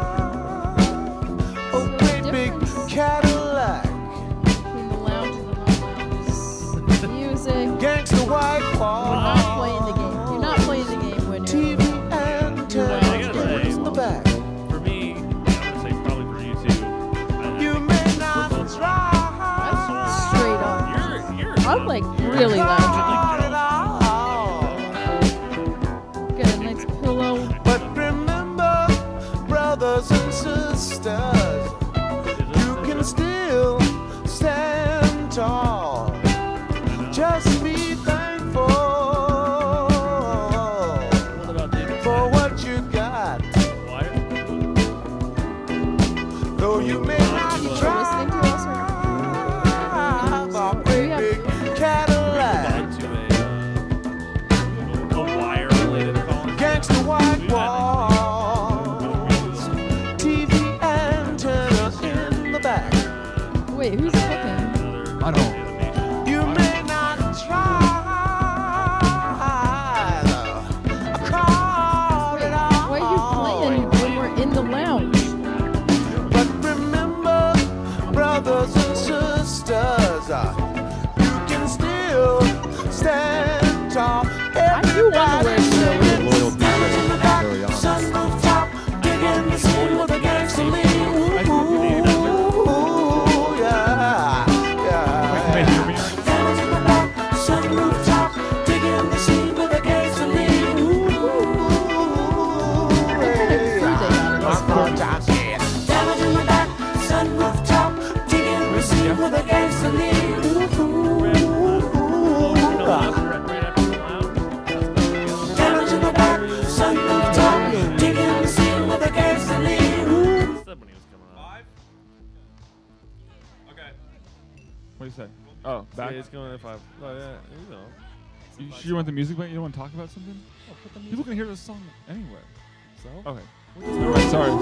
a great big Cadillac. Between the lounge and the non-lounge. Music. Gangsta white wall. We're not playing the game. You're not playing the game when you're TV antennas in the back. For me, I would say probably for you too. You may not drive. Straight on. I'm like really lounging. Got a nice pillow. But remember, brothers and sisters, you can still stand tall. Just be thankful for what you got. Though you may not drive a great big Cadillac. Gangsta white walls, TV antenna in the back. Wait, who's cooking? I don't. You may not Why are you playing when we're in the lounge? but remember, brothers and sisters, you can still stand tall. Everybody singing, in the back, sunroof top, digging the scene with a gangster lean. Ooh, yeah, yeah. Fellas in the back, sunroof top, digging the scene with a gangster lean. Ooh, hey. One more time, yeah. Fellas in the back, sunroof top, digging the scene with a gangster lean. Fellas in the back, sunroof top, digging the scene with a gangster lean. What do you say? Oh, back. Yeah, it's going at 5. Oh, yeah, you know. You sure you want the music playing? You don't want to talk about something? People can hear this song anywhere. So? Okay. All right, sorry.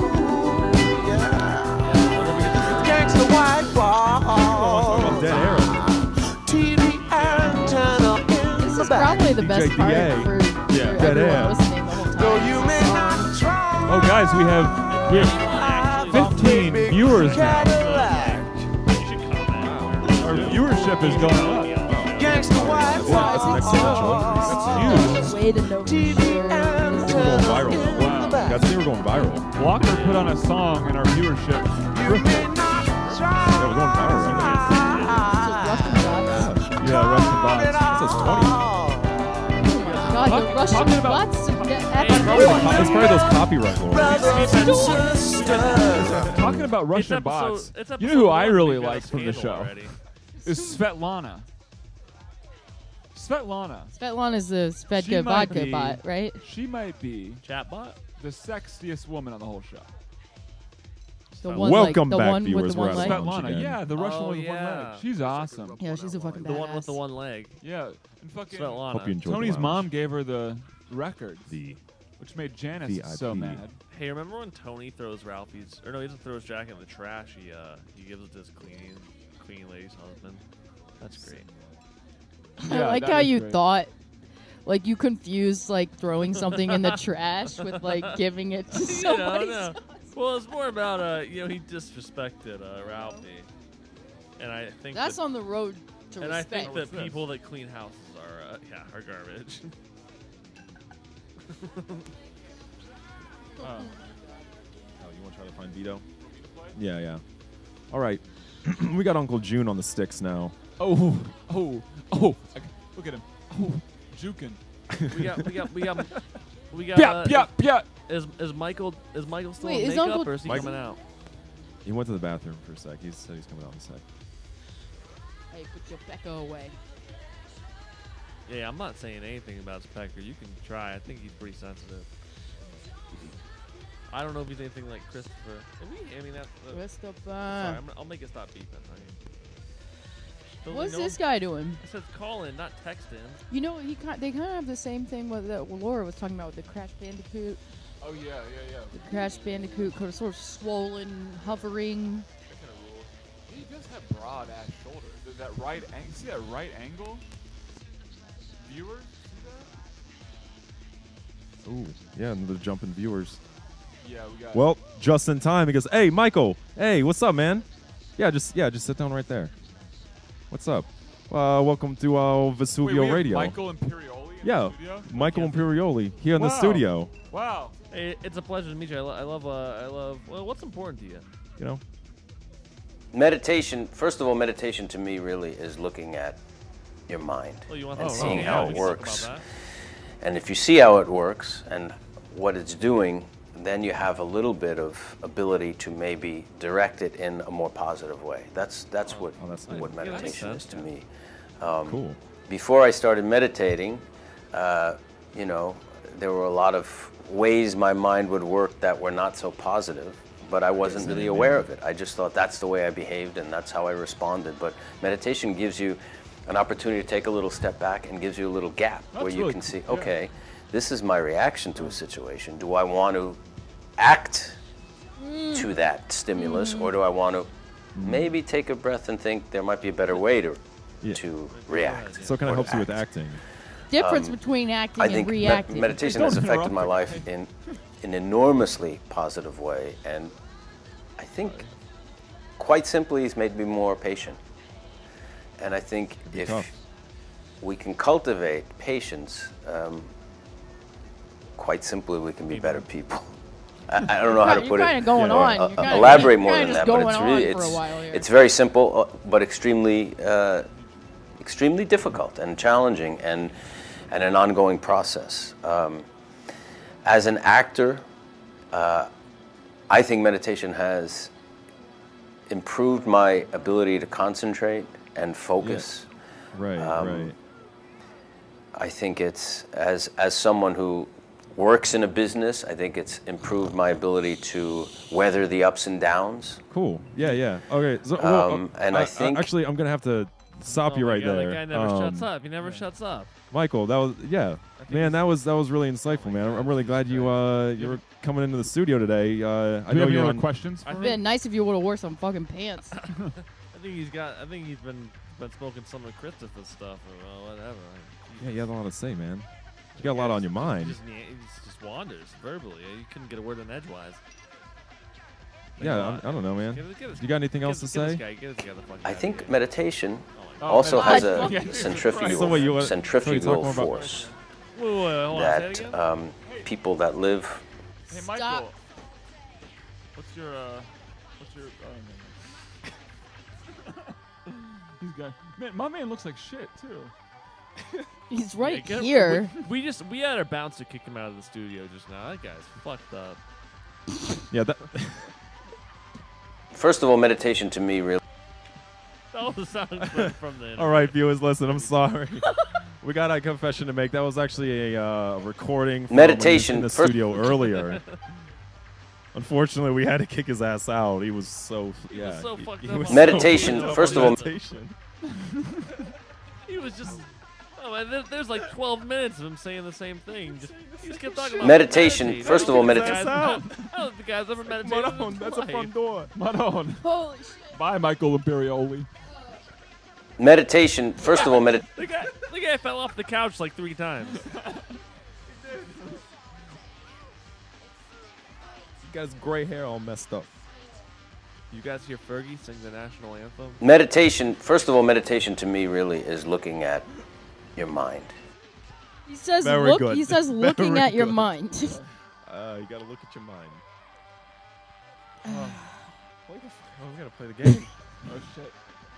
Gangsta white wall. Dead Arrow. TV antenna in This the is back. probably the best part DJDA. for Dead everyone air. listening the whole time. Though you may not try. Oh, guys, we have 15 viewers now. Cadillac. Our viewership is going up. Gangsta white That's an exponential increase. That's huge. Way to know TV for sure. We're going viral. Wow. Guys, I think we're going viral. Blocher put on a song and our viewership You may not try. Yeah, we're going viral right now. Yeah, Russian bots. That says 20. God, the Russian talking about- bots. It's probably those copyright laws. Brothers and sisters. Talking about Russian It's bots, episode you know who I 1, really we've got like a from the scandal show? already. Is Svetlana. Svetlana. Svetlana's the She Svedka might vodka be- bot, right? She might be Chatbot? the sexiest woman on the whole show. The one, Welcome like, the back, one viewers. with the We're one at leg. Lounge Svetlana, again. yeah, the Russian Oh, one with one yeah. leg. She's awesome. Yeah, she's a fucking The one with badass. the one leg. Yeah, and fucking Svetlana. Hope you enjoyed Tony's the mom lounge. gave her the record, The which made Janice VIP. so mad. Hey, remember when Tony throws Ralphie's, or no, he doesn't throw his jacket in the trash. He gives it to his cleaning lady's husband. That's great. I like how you thought, like you confused like throwing something in the trash with like giving it to somebody. No. Well, it's more about he disrespected Ralphie, and I think That's that, on the road to and respect. I think that people that clean houses are garbage. Oh, you want to try to find Vito? Yeah. All right. We got Uncle June on the sticks now. Oh! Look at him. Oh, juking. we got. Yep. Is Michael still Wait, in is makeup Uncle- or is he Mike- coming out? He went to the bathroom for a sec. He said he's coming out in a sec. Hey, put your pecker away. Yeah, I'm not saying anything about Specker. You can try. I think he's pretty sensitive. I don't know if he's anything like Christopher. I mean, that's. Christopher. Sorry, I'll make it stop beeping. What's this guy doing? It says call in, not text in. You know, they kind of have the same thing that Laura was talking about with the Crash Bandicoot. Oh yeah. The Crash Bandicoot, sort of swollen, hovering. That kind of rules. He does have broad ass shoulders. That right angle. See that right angle? Viewers, see that? Ooh, yeah, another jump in viewers. Yeah, we got. Well, just in time. He goes, "Hey, Michael. Hey, what's up, man? Just sit down right there. What's up? Welcome to Vesuvio Radio. Michael Imperioli. Yeah, Michael Imperioli here in the studio. Wow. Hey, it's a pleasure to meet you. I love. Well, what's important to you? You know. Meditation. First of all, meditation to me really is looking at your mind and seeing how it works. And if you see how it works and what it's doing, then you have a little bit of ability to maybe direct it in a more positive way. That's what meditation is to me. Cool. Before I started meditating, you know, there were a lot of ways my mind would work that were not so positive, but I wasn't really aware of it. I just thought that's the way I behaved and that's how I responded. But meditation gives you an opportunity to take a little step back and gives you a little gap where you can see, okay, this is my reaction to a situation. Do I want to act to that stimulus, or do I want to maybe take a breath and think there might be a better way to react? So it kind of helps you with acting. Difference between acting I think and reacting. Meditation has affected my life in an enormously positive way, and I think quite simply it's made me more patient. And I think if we can cultivate patience, quite simply we can be better people. I don't know how to put it. Elaborate more than that, but it's really it's very simple, but extremely difficult and challenging, and an ongoing process. As an actor, I think meditation has improved my ability to concentrate and focus. Right, right. I think it's, as someone who works in a business, I think it's improved my ability to weather the ups and downs. Cool. Yeah. Okay. So, and I think actually, I'm gonna have to stop you right there. That guy never shuts up. He never shuts up. Michael, that was man. That was really insightful, man. I'm really glad you were coming into the studio today. I Do you have any other questions? It'd been nice if you would have wore some fucking pants. I think he's been smoking some of Christopher's stuff or whatever. Yeah, you have a lot to say, man. You got a lot on your mind. He just wanders verbally. You couldn't get a word in edgewise. Yeah, I don't know, man. You got anything else to say? I think meditation also has a centrifugal force that people that live. Hey, Michael. What's your These guys. Man, my man looks like shit too. He's right here. We had our bouncer kick him out of the studio just now. That guy's fucked up. Yeah. First of all, meditation to me really. That was sound from the. All right, viewers, listen. I'm sorry. We got a confession to make. That was actually a recording from meditation in the studio earlier. Unfortunately, we had to kick his ass out. He was so He was so fucked up. Meditation. First of all, he was just. Oh, man, there's like 12 minutes of him saying the same thing. He just kept talking about meditation. First of all, meditation. I don't think the guy's ever meditated. Maron, that's a front door. Maron. Holy shit. Bye, Michael Imperioli. Meditation. First of all, the guy fell off the couch like 3 times. He got his gray hair all messed up. You guys hear Fergie sing the national anthem? Meditation. First of all, meditation to me really is looking at your mind. He says good. He says looking Very at your good. mind. You gotta look at your mind. We gotta play the game. Oh shit.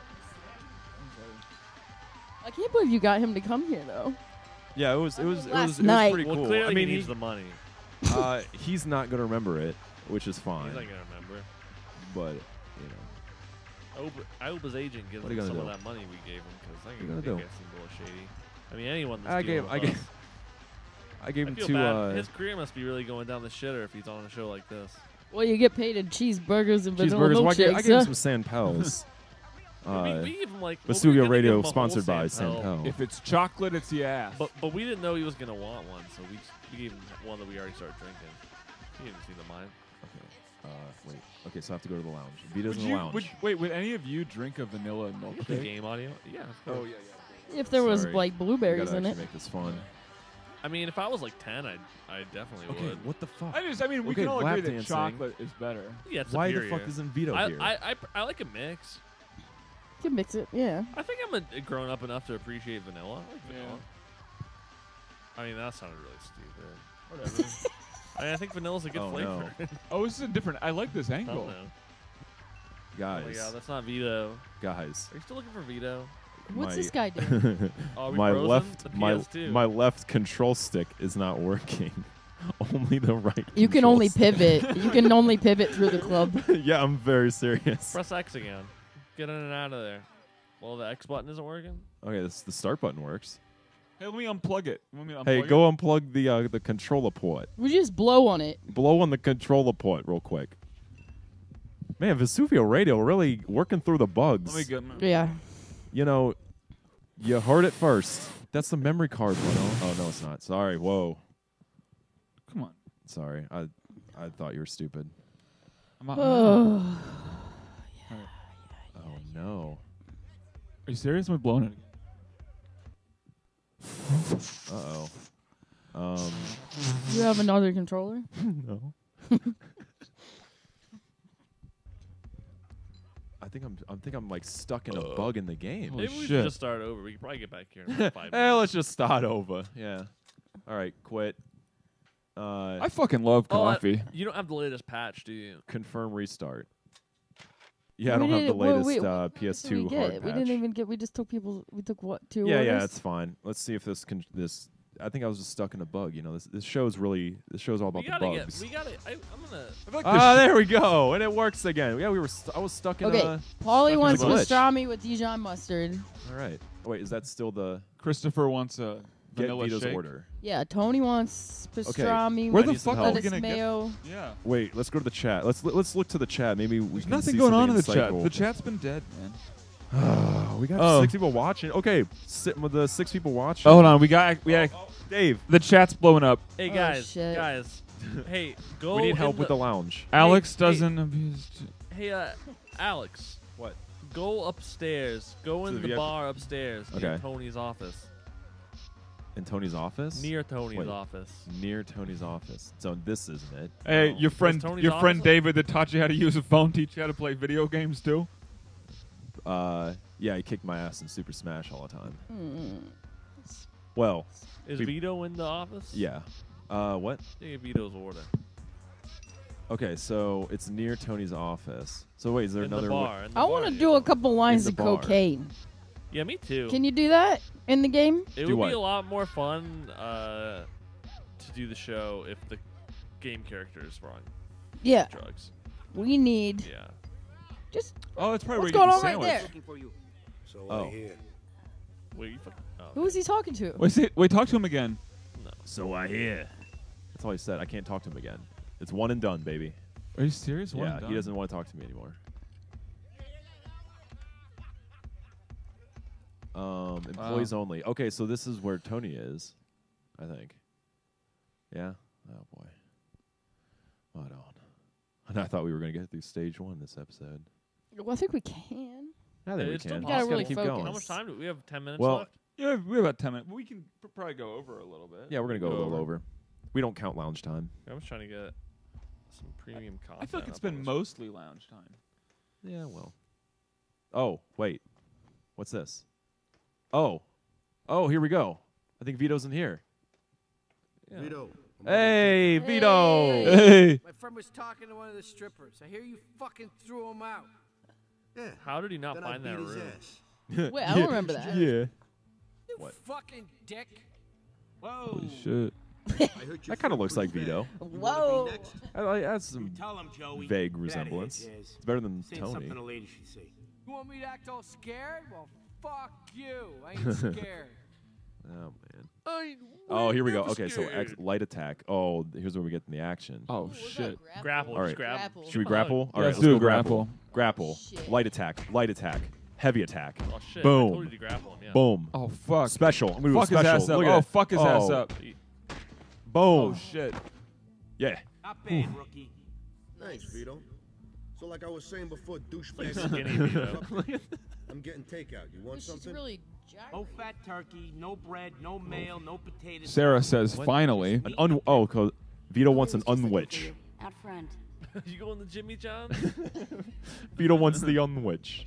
I can't believe you got him to come here though. Yeah, it was night. pretty cool. Well, clearly I mean, he needs the money. He's not gonna remember it, which is fine. He's not gonna remember. But I hope his agent gives him some of that money we gave him because I think it seems a little shady. I mean, anyone that's I gave him feel 2. Bad. His career must be really going down the shitter if he's on a show like this. Well, you get paid in cheeseburgers and vanilla milkshakes. Well, I gave him some San Pels. We gave him like Vesuvio Radio sponsored by San Pel. If it's chocolate, it's the ass. But we didn't know he was gonna want one, so we gave him one that we already started drinking. He didn't see the mine. Wait. Okay, so I have to go to the lounge. Vito's in the lounge. Would any of you drink a vanilla milkshake? Game audio? Yeah. Oh yeah. If there was like blueberries in it. Make this fun. I mean, if I was like 10, I definitely would. What the fuck? I mean, we can all agree that chocolate is better. Yeah, it's Why superior. the fuck isn't Vito here? I like a mix. You can mix it, yeah. I think I'm grown up enough to appreciate vanilla. I like vanilla. I mean, that sounded really stupid. Whatever. I think vanilla's a good flavor. No. Oh, this is a different. I like this angle. Guys. Oh my God, that's not Vito. Guys. Are you still looking for Vito? What's this guy doing? my left control stick is not working. Only the right. You can only pivot. You can only pivot through the club. Yeah, I'm very serious. Press X again. Get in and out of there. Well, the X button isn't working. Okay, the start button works. Hey, let me unplug it. Hey, go unplug the controller port. We just blow on it. Blow on the controller port real quick. Man, Vesuvio Radio really working through the bugs. Let me get yeah. You know, you heard it first. That's the memory card one. Oh no, it's not. Sorry. Whoa. Come on. Sorry. I thought you were stupid. Oh no. Are you serious? We're blowing it again. You have another controller? No. I think I'm like stuck in a bug in the game. Maybe we should just start over. We could probably get back here in 5 minutes. Hey, let's just start over. Yeah. All right, quit. I fucking love coffee. You don't have the latest patch, do you? Confirm restart. Yeah, I don't have the latest PS2 hard patch. We didn't even get. We just took people. We took what 2 Yeah, orders? yeah, it's fine. Let's see if this. I think I was just stuck in a bug. You know, this show's really. This show's all about the bugs. We gotta. I'm gonna. There we go, and it works again. Yeah, I was stuck in. Okay, Paulie wants pastrami with Dijon mustard. All right. Wait, is that still the? Christopher wants a vanilla Vito's shake. order. Yeah, Tony wants pastrami Where the with fuck are we lettuce gonna mayo. Yeah. Wait, let's go to the chat. Let's look to the chat. Maybe we can Nothing see going on in the something chat. The chat's been dead, man. We got 6 people watching. Okay, sitting with the 6 people watching. Oh, hold on, we got Dave. The chat's blowing up. Hey guys, hey, go. We need help with the lounge. Alex doesn't abuse. Hey, Alex. What? Go upstairs. Go in the bar upstairs. Okay. In Tony's office. In Tony's office? Near Tony's office. Near Tony's office. So this isn't it. Hey, your friend David that taught you how to use a phone teach you how to play video games too? Yeah, he kicked my ass in Super Smash all the time. Well, is Vito in the office? Yeah. What? Take Vito's order. Okay, so it's near Tony's office. So wait, is there another bar? I want to do a couple lines of cocaine. Yeah, me too. Can you do that in the game? It would be a lot more fun to do the show if the game characters were on drugs. We need. Yeah. Just. Oh, that's probably what's going on right there. Looking for you. So I hear. Wait, who is he talking to? Wait, talk to him again. No. So I hear. That's all he said. I can't talk to him again. It's one and done, baby. Are you serious? One yeah, and done? He doesn't want to talk to me anymore. Employees only. Okay, so this is where Tony is, I think. Yeah? Oh, boy. Hold on. And I thought we were going to get through stage 1 this episode. Well, I think we can. I think we can. We gotta really keep focus. going. How much time do we have? 10 minutes Well, left? Yeah, we have about 10 minutes. We can probably go over a little bit. Yeah, we're going to go a little over. We don't count lounge time. I was trying to get some premium content. I feel like it's been mostly lounge time. Yeah, well. Oh, wait. What's this? Oh. Oh, here we go. I think Vito's in here. Yeah. Vito. Hey, Vito. Hey. My friend was talking to one of the strippers. I hear you fucking threw him out. Yeah. How did he not find that room? Wait, I don't remember that. Yeah. You fucking dick. Holy shit. That kind of looks like Vito. Whoa. That's some vague resemblance. It's better than Tony. Something a lady should say. You want me to act all scared? Well, fuck you. I ain't scared. Oh man. Oh, here we go. Okay, so light attack. Oh, here's where we get in the action. Oh shit. Grapple. All right. Just grapple. Should we grapple? All Yeah, right, let's do go a grapple. Grapple. Light attack. Light attack. Heavy attack. Oh shit. Boom. I told you to grapple him, yeah. Boom. Oh fuck. Special. I'm gonna do a Fuck his special. ass up. Look at Oh it. fuck his ass up. Boom. Oh shit. Yeah. Not bad, rookie. Thanks, Vito. So like I was saying before, douchebag. Skinny Vito. I'm getting takeout. You want something? Really no fat turkey, no bread, no mayo, no potatoes. Sarah says finally. Cause Vito wants an unwitch. Out front. You going to Jimmy John? Vito wants the unwitch.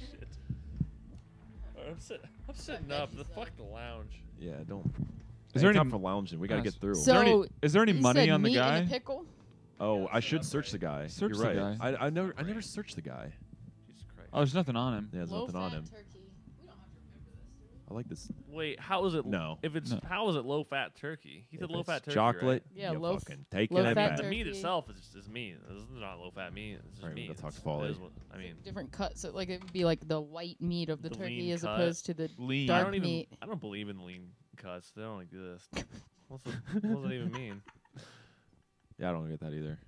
I'm sitting up. Fuck the lounge. Yeah, don't. Is there any time for lounging? We gotta get through. So is there any you money said on the meat guy? in a pickle? Oh, I should search the guy. Search You're the right. guy. I never searched the guy. Jesus Christ. Oh, there's nothing on him. Yeah, there's nothing on him. Turkey. We don't have to remember this. I like this. Wait, how is it? No. If it's how is it low fat turkey? He said low fat turkey. Chocolate. Right? Yeah, you low fucking take low it. fat The turkey. meat itself is meat. This is not low fat meat. It's just Right, meat. let's talk to It Paulie. is what- I mean, Different cuts. So like it would be like the white meat of the The turkey lean as cut. opposed to the Lean. dark I don't even. meat. I don't believe in lean cuts. They don't exist. What does that even mean? Yeah, I don't get that either.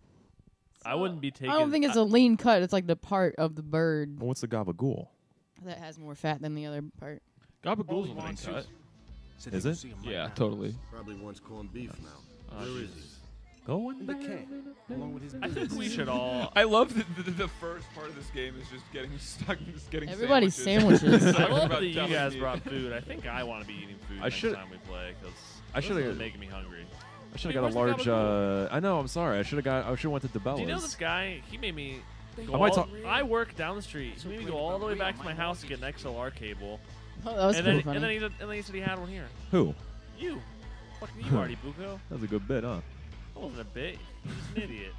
I wouldn't be taking. I don't think it's a lean cut. It's like the part of the bird Well, what's the gabagool? that has more fat than the other part. Gabagool's a lean cut. Is it? Yeah, totally. Probably wants corned beef now. Oh, Where is Jesus. Go in The can, along with his I think we should all. I love that the first part of this game is just getting stuck, just getting Everybody's sandwiches. sandwiches. I love About that you telling guys me. brought food. I think I want to be eating food I next should- time we play because I should have. making me hungry. I should have Wait, got a where's the large. I know. I'm sorry. I should have got. I should have went to DeBella's. Do you know this guy? He made me. Go I might all, talk- I work down the street. He made me go all the way back to my house to get an XLR cable. Oh, that was and pretty then, funny. and then he said he had one here. Who? You. Fucking you, Artie Bucco. That was a good bit, huh? That wasn't a bit. You're just an idiot.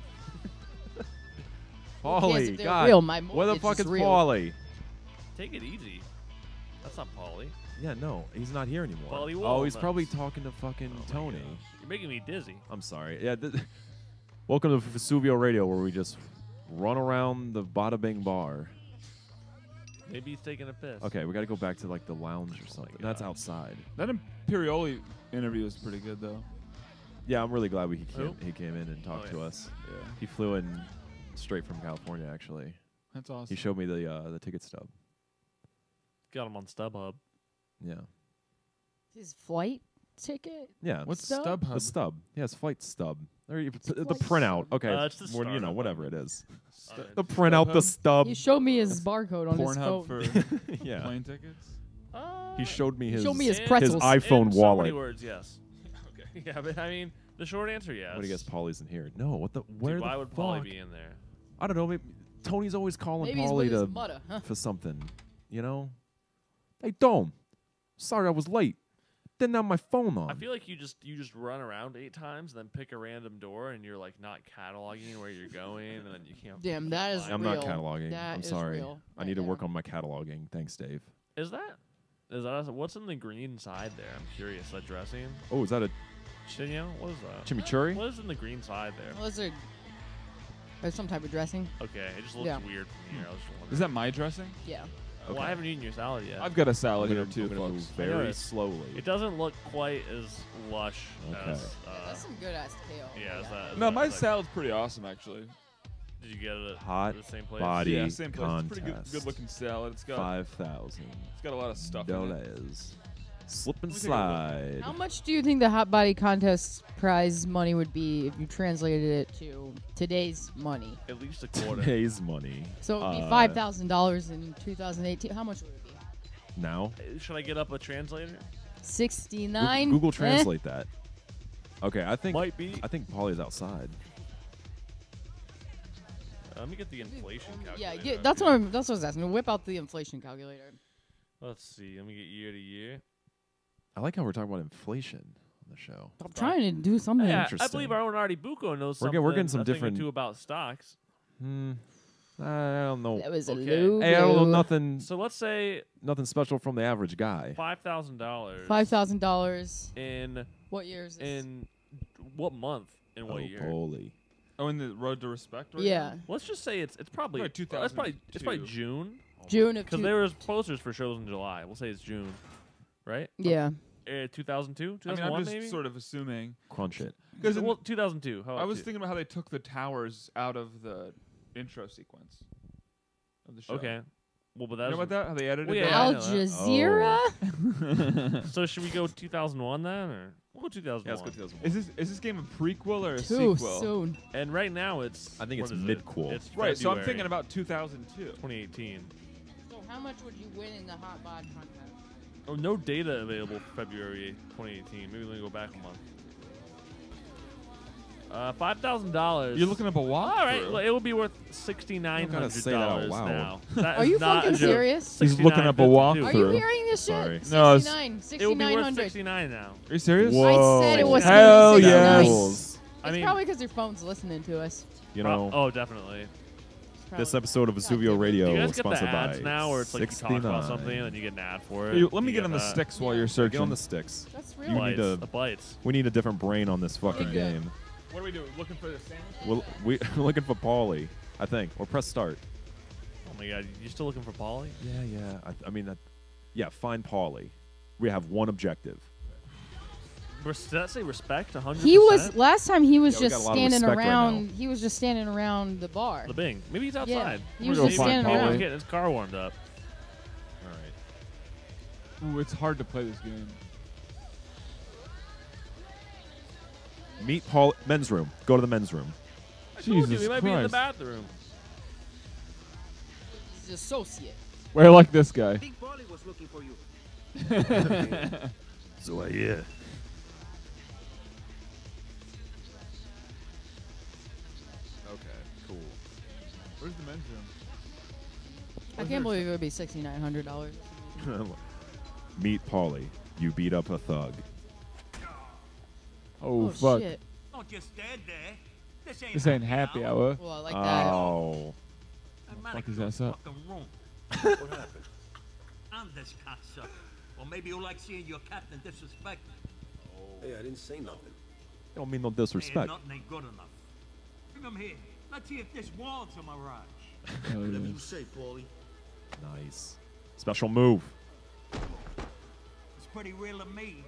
Who cares Paulie, if they're God, real? My where the mortgage fuck is real. Paulie? Take it easy. That's not Paulie. Yeah, no, he's not here anymore. Paulie Oh, he's Walnuts. probably talking to fucking Tony. You're making me dizzy. I'm sorry. Yeah. Welcome to Vesuvio Radio, where we just run around the Bada Bing bar. Maybe he's taking a piss. Okay, we got to go back to like the lounge or something. That's outside. That Imperioli interview was pretty good, though. Yeah, I'm really glad Who? he came in and talked Oh, to yeah. us. Yeah. He flew in straight from California, actually. That's awesome. He showed me the ticket stub. Got him on StubHub. Yeah. His flight ticket? Yeah. What's Stub? StubHub? The stub. Yeah, it's flight stub. Or the flight printout. stub. Okay. It's the more, you know, startup whatever one. it is. Alright. The printout, the StubHub? stub. He showed me his barcode on his phone. Pornhub for Yeah. plane tickets? He showed me his showed me his In- pretzels. his iPhone in so wallet. many words, yes. Okay. Yeah, but I mean, the short answer, yes. What do you guess? Paulie's in here. No. What the? Where Dude, the why would fuck? Paulie be in there? I don't know. Maybe Tony's always calling Maybe he's Paulie with his to mother, huh? for something. You know. Hey, Dome. Sorry, I was late. Didn't have my phone on. I feel like you just run around 8 times, then pick a random door, and you're like not cataloging where you're going, and then you can't. Damn, that is I'm real. not cataloging. That I'm is sorry. real. I need to Right work now. on my cataloging. Thanks, Dave. Is that what's in the green side there? I'm curious. Is that dressing? Oh, is that a What is that? chimichurri? What is in the green side there? Well, there's some type of dressing. Okay, it just looks Yeah. weird from here. I was just wondering. Is that my dressing? Yeah. Well, Okay. I haven't eaten your salad yet. I've got a salad I'm here gonna- too, I'm gonna move folks. very noticed. slowly. It doesn't look quite as lush Okay. as. That's some good ass kale. Yeah, is that, No, my salad's pretty awesome, actually. Did you get it at Hot the same place? body Yeah, same place. It's a pretty contest. good looking salad. It's got $5,000. It's got a lot of stuff in it. dollars. Slip and Let me take a look. slide. How much do you think the hot body contest prize money would be if you translated it to today's money? At least a quarter. Today's money. So it would be $5,000 in 2018. How much would it be? Now. Should I get up a translator? 69. Google Eh? Translate that. Okay, I think Might be. I think Paulie's outside. Let me get the inflation Yeah, calculator. yeah, that's what I was asking. Whip out the inflation calculator. Let's see. Let me get year to year. I like how we're talking about inflation on the show. I'm trying to do something. Yeah, I Interesting. believe our own Artie Bucco knows We're something. getting some a thing or different- two about stocks. I don't know. That was a Okay. low Hey, I don't know blow. nothing. So let's say Nothing special from the average guy. $5,000. $5,000. in What year is this? in what month and what year? Holy. Oh, in the Road to Respect. Right Yeah. now? Let's just say it's probably Right, it's probably 2002. June. June of because there was posters for shows in July. We'll say it's June, right? Yeah. 2002, I mean, 2001 I'm just maybe. sort of assuming. Crunch it. Because well, 2002. I was thinking about how they took the towers out of the intro sequence of the show. Okay. Well, but You that's know about that? How they edited yeah, that? Al I know that. Jazeera? So should we go 2001 then, or we'll go 2001? Yeah, let's go 2001. Is this game a prequel or a Too sequel? soon. And right now it's I think what it's is mid-quel. It's Right, so I'm February thinking about 2002. 2018. So how much would you win in the hot bod contest? Oh, no data available February 2018. Maybe let me go back a month. $5,000. You're looking up a walkthrough. All right, well, it will be worth $6,900 loud. now. That Are is you not fucking a joke. serious? He's looking up a walkthrough. Are you hearing this shit? Sorry. No, it's- 69, It will be worth 6,900. 69 now. Are you serious? Whoa. I said it was Hell gonna be 69. yes. I It's mean, probably because your phone's listening to us. You know, oh, definitely. this episode of Vesuvio Do Radio you guys is get the sponsored by ads now, where it's like you talk about 69. something and then you get an ad for it? Hey, let me You get on the that. sticks while you're searching. Get on the sticks. That's You real. need Bites, to- the bites. We need a different brain on this fucking Pretty good. game. What are we doing? Looking for the sandwich? We're looking for Paulie, I think. Or press start. Oh my god, you still looking for Paulie? Yeah. I mean, yeah, find Paulie. We have one objective. Does that say respect 100%? He was last time. He was Yeah, we just got a lot of standing respect right around. now. he was just standing around the bar. the Bing. Maybe he's outside. he was We'll just go find standing Maybe he's Paulie. around. getting his car warmed up. All right. Ooh, it's hard to play this game. Meet Paul. Men's room. Go to the men's room. I told you, Jesus he might be in the Christ. bathroom. He's an associate. Wear like this guy. Big Polly was looking for you. So yeah. Okay. Cool. Where's the men's room? I can't believe it would be $6,900. Meet Paulie. You beat up a thug. Oh, fuck. Shit. Don't just stand there. This ain't happy hour. Well, I like that. Oh. Fuck his ass up. What happened? I'm this cocksucker. Or maybe you like seeing your captain disrespected. Hey, I didn't say nothing. Don't mean no Hey, disrespect. nothing ain't good enough. Bring him here. Let's see if this wall's a mirage. Hell Whatever yeah. you say, Paulie. Nice. Special move. It's pretty real to me.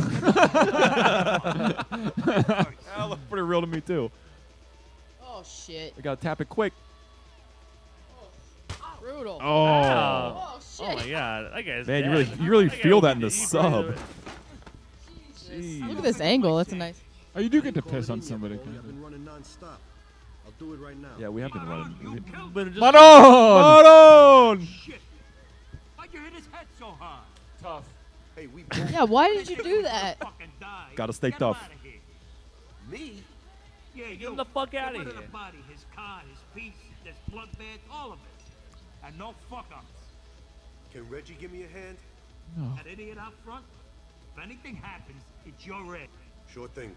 That looked pretty real to me too. Oh shit. I gotta tap it quick. Brutal. Oh. Wow. Oh shit. Oh my god, that guy's Man, dead. you really That guy feel was that in the deep sub. into it. Jesus. Look at this angle. That's a nice. Oh, you do get to Call it piss on in yet, somebody. Paulie. I've been running non-stop. I'll do it right now. Yeah, we have been running. But it just- Maron! Maron! Shit. Why'd you hit his head so hard? Tough. Hey, we both. Yeah. Why did you do that? Fucking die. Gotta stay Get him tough. outta here. Me? Yeah, Get you. him the fuck Get outta rid of here. the body, his car, his piece, this blood bed, all of it. And no fuck-ups. Can Reggie give me a hand? No. That idiot out front, if anything happens, it's your end. Sure thing.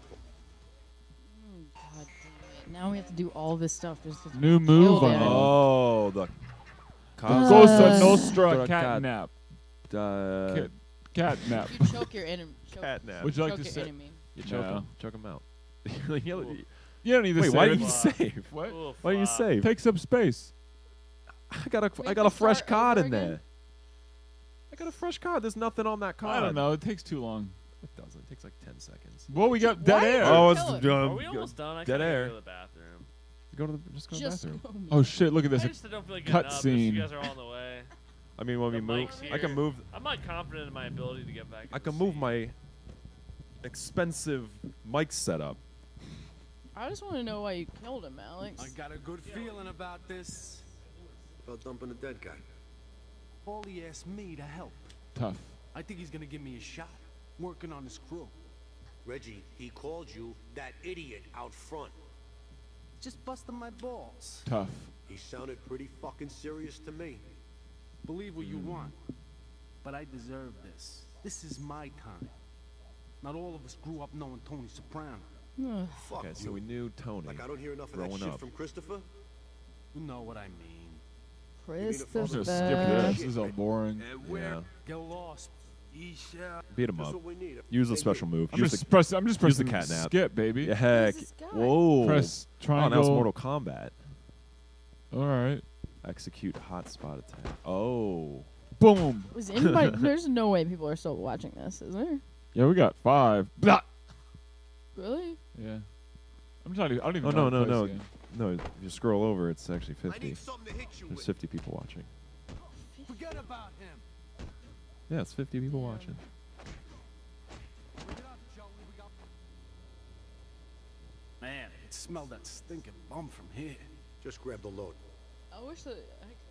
God damn it. Now we have to do all this stuff just to New move kill on them. him. Oh, the Cosa Nostra cat- catnap. Uh, Catnap. You choke your enemy. Catnap. Would you like choke to your say? enemy. You choke No. him. Choke him out. You You don't need to Wait, save why it. did you save? What? Oof, Why didn't you save? Takes up space. I got a have to fresh start card over in again? there. I got a fresh card. There's nothing on that card. I don't know. It takes too long. It doesn't. It takes like 10 seconds. Well, we got dead Why air. is Oh, it- it's Kill it. Are we almost done? I Dead kinda air. Go to the bathroom. Go to the go to the Just bathroom. go, man. Oh shit! Look at I this. just don't feel like cut getting up. scene. You guys are all in the way. I mean, when The we move, mic's I can here. move. I'm not confident in my ability to get back. I in can the move seat. my expensive mic setup. I just want to know why you killed him, Alex. I got a good feeling about this. About dumping a dead guy. Paulie asked me to help. Tough. I think he's gonna give me a shot. Working on his crew. Reggie, he called you that idiot out front. Just busting my balls. Tough. He sounded pretty fucking serious to me. Believe what you want. But I deserve this. This is my time. Not all of us grew up knowing Tony Soprano. Ugh. Fuck Okay, you. so we knew Tony. Like I don't hear enough of that growing shit up. from Christopher? You know what I mean. I'm just Christopher. gonna skip this. This is all boring. Yeah. Get lost. Beat him up. Use a special move. I'm Use just the pressing cat nap. skip, baby. Yeah, heck. Whoa. Press triangle. Oh, now it's Mortal Kombat. All right. Execute hotspot attack. Oh. Boom. Was anybody? There's no way people are still watching this, is there? Yeah, we got 5. Blah. Really? Yeah. I'm trying to. I don't even. Oh know no how to play no this no game. no! If you scroll over, it's actually 50. There's 50 people watching. Forget about him. Yeah, it's 50 people watching. Man, I can smell that stinking bum from here. Just grab the load. I wish that.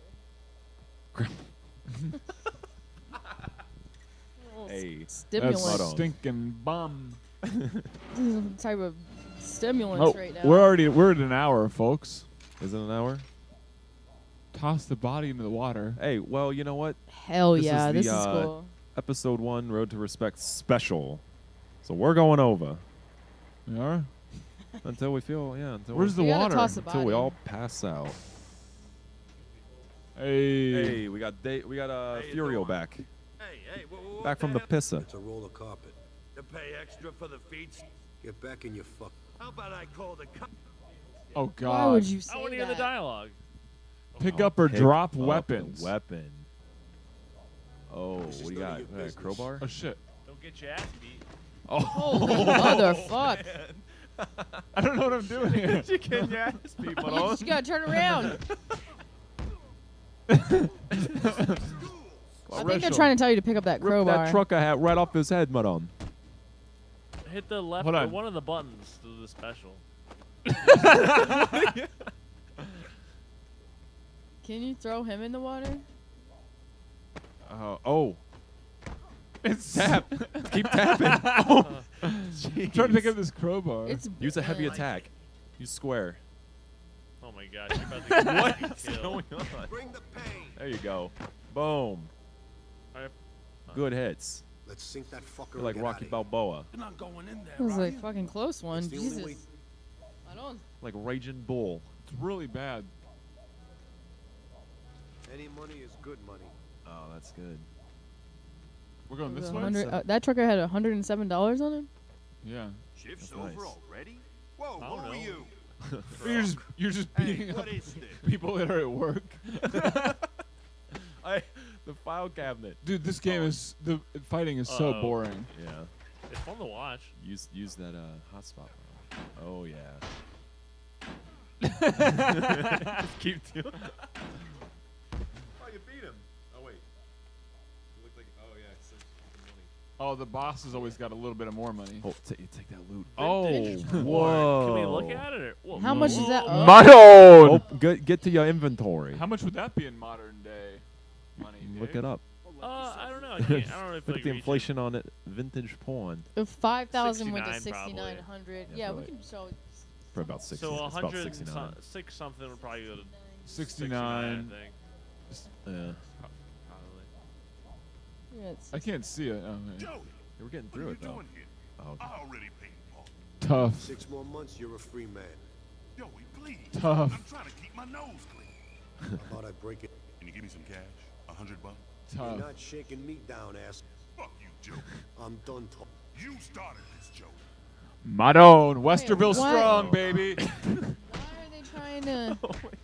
Hey, stimulant. That's stinking bum. Some type of stimulants right now. We're at an hour, folks. Is it an hour? Toss the body into the water. Hey, well, you know what? Hell this yeah, is this the, is cool. Episode 1, Road to Respect special. So we're going over. We are? Until we feel, until Where's the water? Until we all pass out. Hey, we got Furio back. Hey, Back from the pisser. It's a roll of carpet. To pay extra for the feet? Get back in your fuck. How about I call the cop? Oh God. Why would you say I want to hear the dialogue. Pick up or Pick drop up weapons. the weapon. Oh, what do you got? Crowbar? Oh shit. Don't get your ass beat. Oh, holy motherfuck! I don't know what I'm doing here. You get your ass beat, You just gotta turn around. I think they're trying to tell you to pick up that Rip crowbar. that trucker hat right off his head, madam. Hit the left Hold or on. one of the buttons to do the special. Can you throw him in the water? Oh. It's Tap. Keep tapping. Oh. I'm trying to pick up this crowbar. It's Use a heavy attack. Use square. Oh my gosh, you're about to get What's killed. going on? Bring the pain. There you go. Boom. Good hits. Let's sink that fucker. You're like and get Rocky outta here. Balboa. You're not going in there, That was right? a fucking close one. That's the only way- Jesus. I don't. Like Raging Bull. It's really bad. Any money is good money. Oh, that's good. We're going this way. 100 that trucker had $107 on him. Yeah. Shift's That's over nice. already? Whoa, I who don't are know. you? You're just Hey, beating up what is this? people that are at work. The file cabinet. Dude, this game is the fighting is so Uh-oh. boring. Yeah. It's fun to watch. Use that hotspot. Oh yeah. Keep doing. Oh, you beat him. Oh wait. You look like. Oh yeah. Oh, the boss has always got a little bit of more money. Oh, take that loot. Vintage Oh, war. whoa. Can we look at it? Or, whoa, How much is that? whoa, My Oh, own. get to your inventory. How much would that be in modern day money? Look Dave? it up. I don't know. I don't know if Look I at the inflation on it. Vintage porn. If 5,000 went to 69 probably. 6,900. Yeah, Yeah, we probably. can show. For about 60. So it's about 100 69. six something would probably go to 69. I think. Yeah. Probably. Yeah, it's I can't see it. Oh, yeah. Joey, We're getting what through are it you though. doing here? Oh, I already paid Paul. Tough. 6 more months, you're a free man. Joey, please. Tough. I'm trying to keep my nose clean. How about I break it? Can you give me some cash? $100? You're Tough. not shaking me down, ass. Fuck you, Joey. I'm done talking. You started this, Joey. My own. Westerville what? strong, baby. Why are they trying to?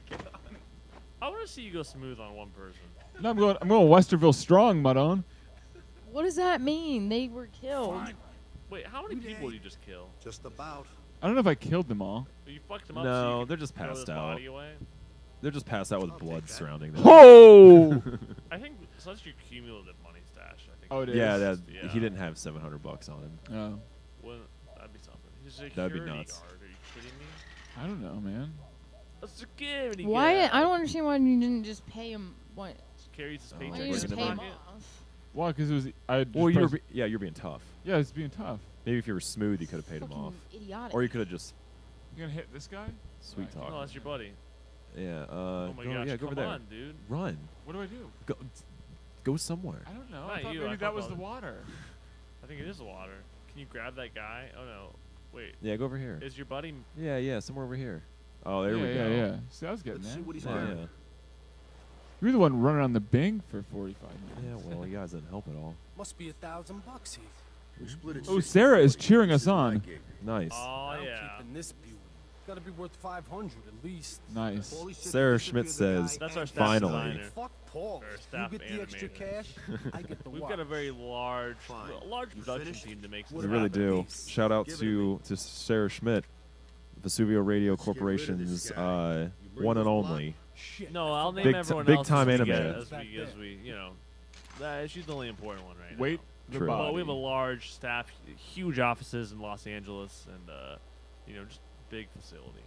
I want to see you go smooth on one person. No, I'm going Westerville strong, my own. What does that mean? They were killed. Wait, how many people did you just kill? Just about. I don't know if I killed them all. You fucked them up. No, so you they're could just throw passed the out. Body away? They're just passed out with blood surrounding them. Oh! I think so. That's your cumulative money stash. I think. Oh, it is. Yeah, Yeah. he didn't have $700 on him. Oh. Well, that'd be something. He's a That'd be security nuts. guard. Are you kidding me? I don't know, man. A security Why? guard. I don't understand why you didn't just pay him. What? Carries his Oh, paycheck Why Why you in just his pay him pocket. off? Why? Because it was. I Well, you're being tough. Yeah, it's being tough. Maybe if you were smooth, you could have paid him Fucking off. idiotic. Or you could have just You gonna hit this guy? sweet Right. talk. No, that's your buddy. Yeah. Oh my go, gosh, yeah, go come over there. on, dude. Run. What do I do? Go somewhere. I don't know. Not I thought you, maybe I that thought was about the it. water. I think it is the water. Can you grab that guy? Oh no. Wait. Yeah, go over here. Is your buddy? Yeah, somewhere over here. Oh, there yeah, we go. Yeah. See, I was getting Let's there. see what he's Yeah, wearing. yeah. You're the one running on the Bing for 45 minutes. Yeah, well, you guys didn't help at all. Must be $1,000 here. We split it. Oh, Sarah is cheering us on. Nice. Oh, I'm yeah. keeping this beauty. It's gotta be worth 500 at least. Nice. Sarah Schmidt says, That's our staff finally. designer. Fuck Paul. Or You staff get the extra animator. cash, I get the We've watch. got a very large production team to make We this really happen. do. Shout out to Sarah Schmidt, Vesuvio Radio Corporation's one and only. No, I'll name Big everyone big else time as we animator. get- as we, you know, she's the only important one right Wait, now. True. Well, we have a large staff, huge offices in Los Angeles, and you know, just big facility.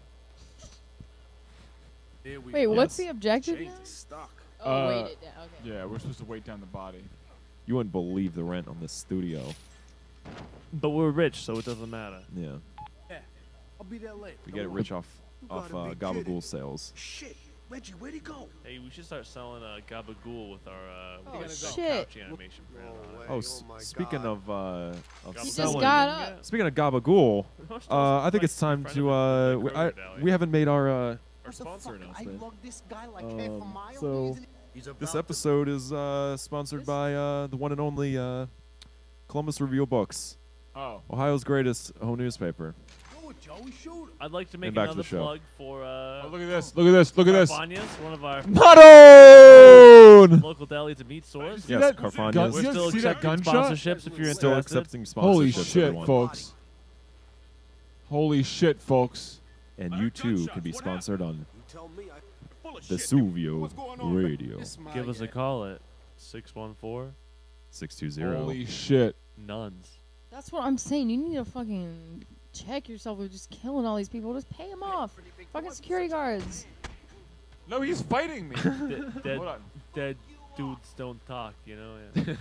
Wait, what's the objective now? Stuck. Oh, wait it down. Okay. Yeah, we're supposed to weight down the body. You wouldn't believe the rent on this studio. But we're rich, so it doesn't matter. Yeah. Yeah, I'll be there later. We get rich off Gabagool sales. Shit, Reggie, where'd he go? Hey, we should start selling Gabagool with our Oh, shit. Couch animation brand on it. Oh, speaking of He just selling, got up. speaking of Gabagool, I think it's time to. We haven't made our sponsor announcement. So this episode is sponsored by the one and only Columbus Review Books. Oh. Ohio's greatest home newspaper. I'd like to make And back to another the show. plug for. Look at this! Look at this! Look at this! Carfagna's, one of our Maroon! local delis and meat stores. Yes, Carfagna's. We're still See that accepting gunshot? sponsorships if you're Still interested. accepting sponsorships. Holy shit, everyone. folks! Holy shit, folks! And you too can be sponsored on Vesuvio Radio. Give us a call at 614 620. Holy shit! nuns. That's what I'm saying. You need to fucking check yourself with just killing all these people. Just pay them off. Fucking security guards. No, he's fighting me. Dead, Hold on. dead dudes don't talk, you know?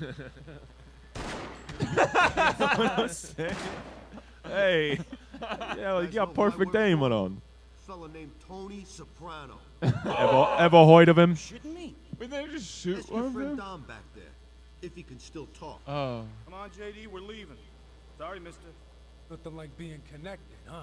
Hey, yeah, you got perfect aim on. Fella named Tony Soprano. Ever heard of him? Shitting me. But they just shoot Ask one your of friend them? Dom back there, if he can still talk. Oh. Come on, JD, we're leaving. Sorry, mister. Nothing like being connected, huh?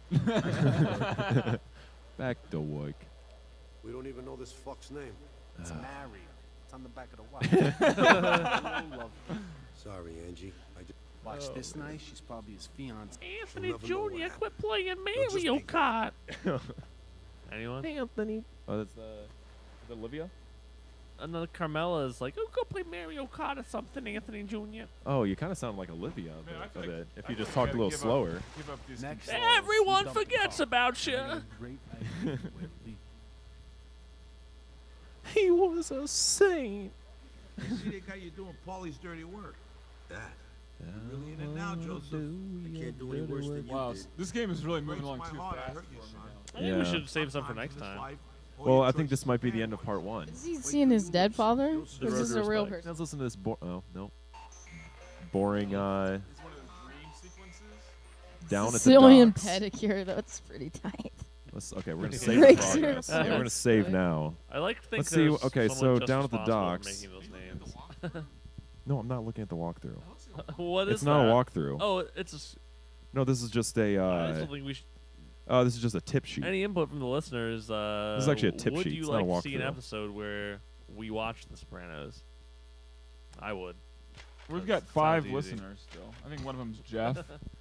Back to work. We don't even know this fuck's name. It's Mario. It's on the back of the watch. Sorry, Angie. Watch this night. She's probably his fiance. Anthony Jr., quit playing Mario Kart. Anyone? Anthony. Oh, that's Olivia? Another Carmela's like, oh, go play Mario Kart or something, Anthony Jr. Oh, you kind of sound like Olivia Man, I a feel bit. like- If I you feel just like talked a we little gotta slower. Give up these Next Everyone dump the forgets car. about you. I got a great idea where to leave. He was a saint. See, they got you doing Paulie's dirty work. That. You're really in it now, Joseph. I can't do any worse than you Wow, did. this game is really moving Breaks along my too heart I fast hurt for you, me son. I think we Yeah. should save some for next Sometimes in this time. life, all Well, your I think choices this might be the stand end of part one. Is he seeing his dead father? Or is this a real person? Let's listen to this. Oh, no. Boring. now. It's one of those dream sequences. Down at the Sicilian docks. pedicure. That's pretty tight. Okay, we're gonna save Breaks the your progress. Yeah, we're gonna heart. save now. I like to think Let's see. there's Okay, someone so just down at the responsible for docks. making those names. No, I'm not looking at the walkthrough. What is It's not a that? walkthrough. Oh, it's a. No, this is just a. I still think we should. This is just a tip sheet. Any input from the listeners? This is actually a tip would sheet, you it's not a like to see an walkthrough. episode where we watch The Sopranos? I would. We've That got sounds 5 easy. listeners still. I think one of them's Jeff.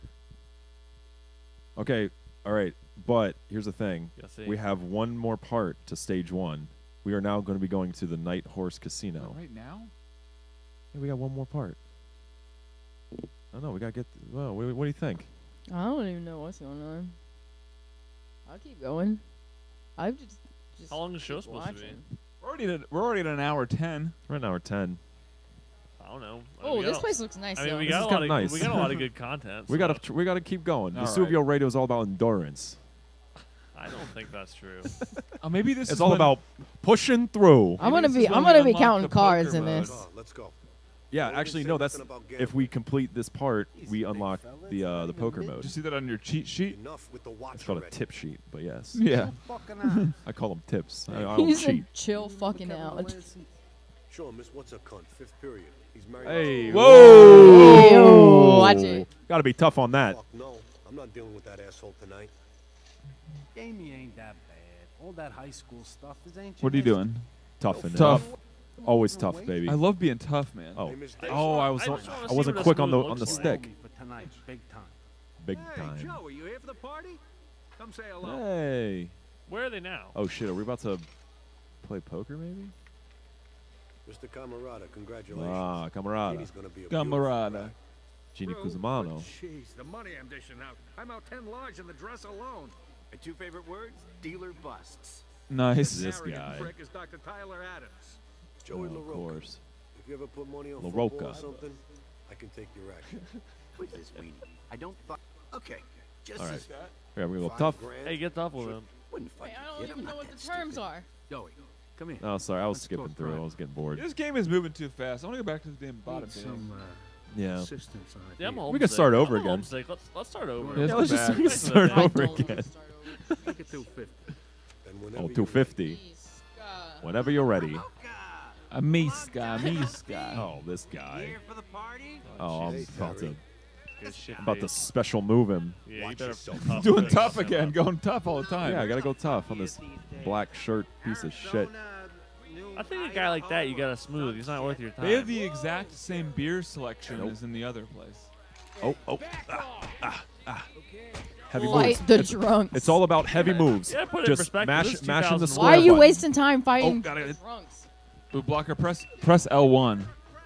Okay, all right, but here's the thing. Yes, see. We have one more part to stage 1. We are now going to be going to the Night Horse Casino. Right now? Yeah, we got one more part. I don't know. We gotta get. Well, what do you think? I don't even know what's going on. I'll keep going. I've just How long is the show keep supposed to be? watching. We're already at an hour 10. Right now we're 10. I don't know. Oh, We this got- place looks nice. I mean, though. we This got is a lot kinda of nice. we got a lot of good content. We so gotta keep going. All Vesuvio Radio is all about endurance. I don't think that's true. Oh, maybe this It's is all when- about pushing through. I'm gonna this be is when I'm we gonna be unlock counting the cars poker in mode. this. Let's go. Yeah, Don't actually, say no. That's nothing about if gambling. we complete this part, we unlock the poker Did you mode. see that on your cheat sheet? Enough with the watch It's called a already. tip sheet, but yes. Yeah. I call them tips. I don't He's a cheat. chill fucking out. Show him, miss, what's a cunt? 5th period. He's married. Hey, whoa. Yo, watch it. Gotta be tough on that. Fuck no. I'm not dealing with that asshole tonight. Gamey ain't that bad. All that high school stuff is ancient. What are you history. doing? Toughen it Tough. up. Always tough, baby. I love being tough, man. Oh, I I wasn't quick on the stick. For tonight, big time. Big Hey, time. Joe, are you here for the party? Come say hello. Hey. Where are they now? Oh shit, are we about to play poker maybe? Mr. Camarada, congratulations. Ah, camarada. Katie's gonna be a Camarada. Genie Bro, Cusimano. Jeez, the money I'm dishing out. I'm out 10 large in the dress alone. My 2 favorite words? Dealer busts. Nice. This Harry guy. Frick is Dr. Tyler Adams. Joey Of LaRocca. course. If you ever put money on LaRocca. football or something, I can take your action. Who's this weenie? I don't Okay, just All right. as Yeah, we're gonna go tough. Hey, get tough with him. wouldn't fight Wait, you, I don't kid. even I'm know not what that the terms stupid. are. Joey, come here. Oh, sorry, I was Let's go skipping through. I private. was getting bored. This game is moving too fast. I want to go back to the damn bottom Need game. some Yeah. assistance on it. Yeah, I'm here. homesick. We can start over I'm again. homesick. Let's start over. Yeah, Yeah, let's just back. we can start I over don't again. Make it 250. And whenever Oh, you're 250. Whenever you're ready. A Miska. Oh, this guy. Here for the party? Oh, I'm Hey, about to Harry. Good shit, about to babe. special move him. Yeah, you Watch better yourself. tough Doing it. tough again. Going tough all the time. Yeah, I gotta go tough on this black shirt piece of shit. I think a guy like that you gotta smooth. He's not worth your time. They have the exact same beer selection as in the other place. Oh. Heavy Fight moves. the drunks. It's all about heavy moves. Yeah, put it in Just perspective. mashing This is the 2001. square Why are you button. wasting time fighting gotta- drunks? Ooh, Blocker, press L1.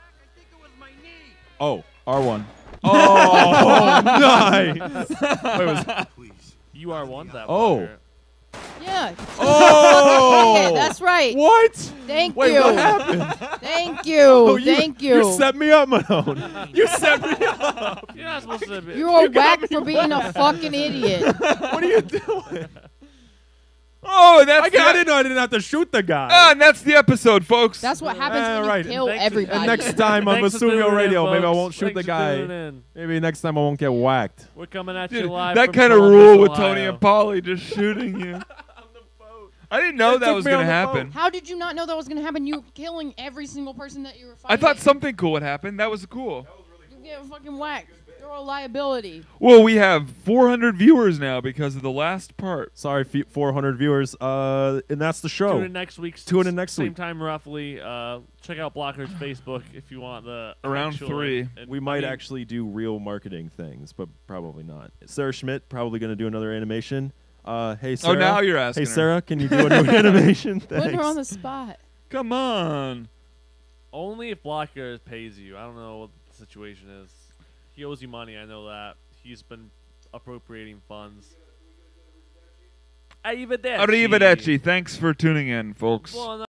Oh. R1. Oh, nice. Wait, was You are one that. Oh. fucker. Yeah. Oh. Yeah, that's right. What? Thank Wait, you. what happened? Thank you. Oh, Thank you. You set me up, Malone. You set me up. You're not supposed to. You were whacked for being a fucking idiot. What are you doing? Oh, that's I didn't know I didn't have to shoot the guy. Ah, and that's the episode, folks. That's what happens when you right. kill Thanks for- everybody. And next time on Thanks for tuning Vesuvio in, Radio, maybe I folks. won't shoot Thanks the for guy. tuning in. Maybe next time I won't get whacked. We're coming at Dude, you live. that from kind of Columbus, rule with Ohio. Tony and Polly just shooting you. I didn't know They that took was me going on to the happen. boat. How did you not know that was going to happen? You were killing every single person that you were I fighting. thought something cool would happen. That was cool. You get fucking whacked. You're a liability. Well, we have 400 viewers now because of the last part. Sorry, 400 viewers. And that's the show. Tune in next week. Same time roughly. Check out Blocker's Facebook if you want the Around actual, 3. and We might I mean, actually do real marketing things, but probably not. Sarah Schmidt probably going to do another animation. Hey, Sarah. Oh, now you're asking Hey, her. Sarah, can you do a new animation? Put her Thanks. on the spot. Come on. only if Blocker pays you. I don't know what the situation is. He owes you money. I know that. He's been appropriating funds. Arrivederci. Arrivederci. Thanks for tuning in, folks. Buona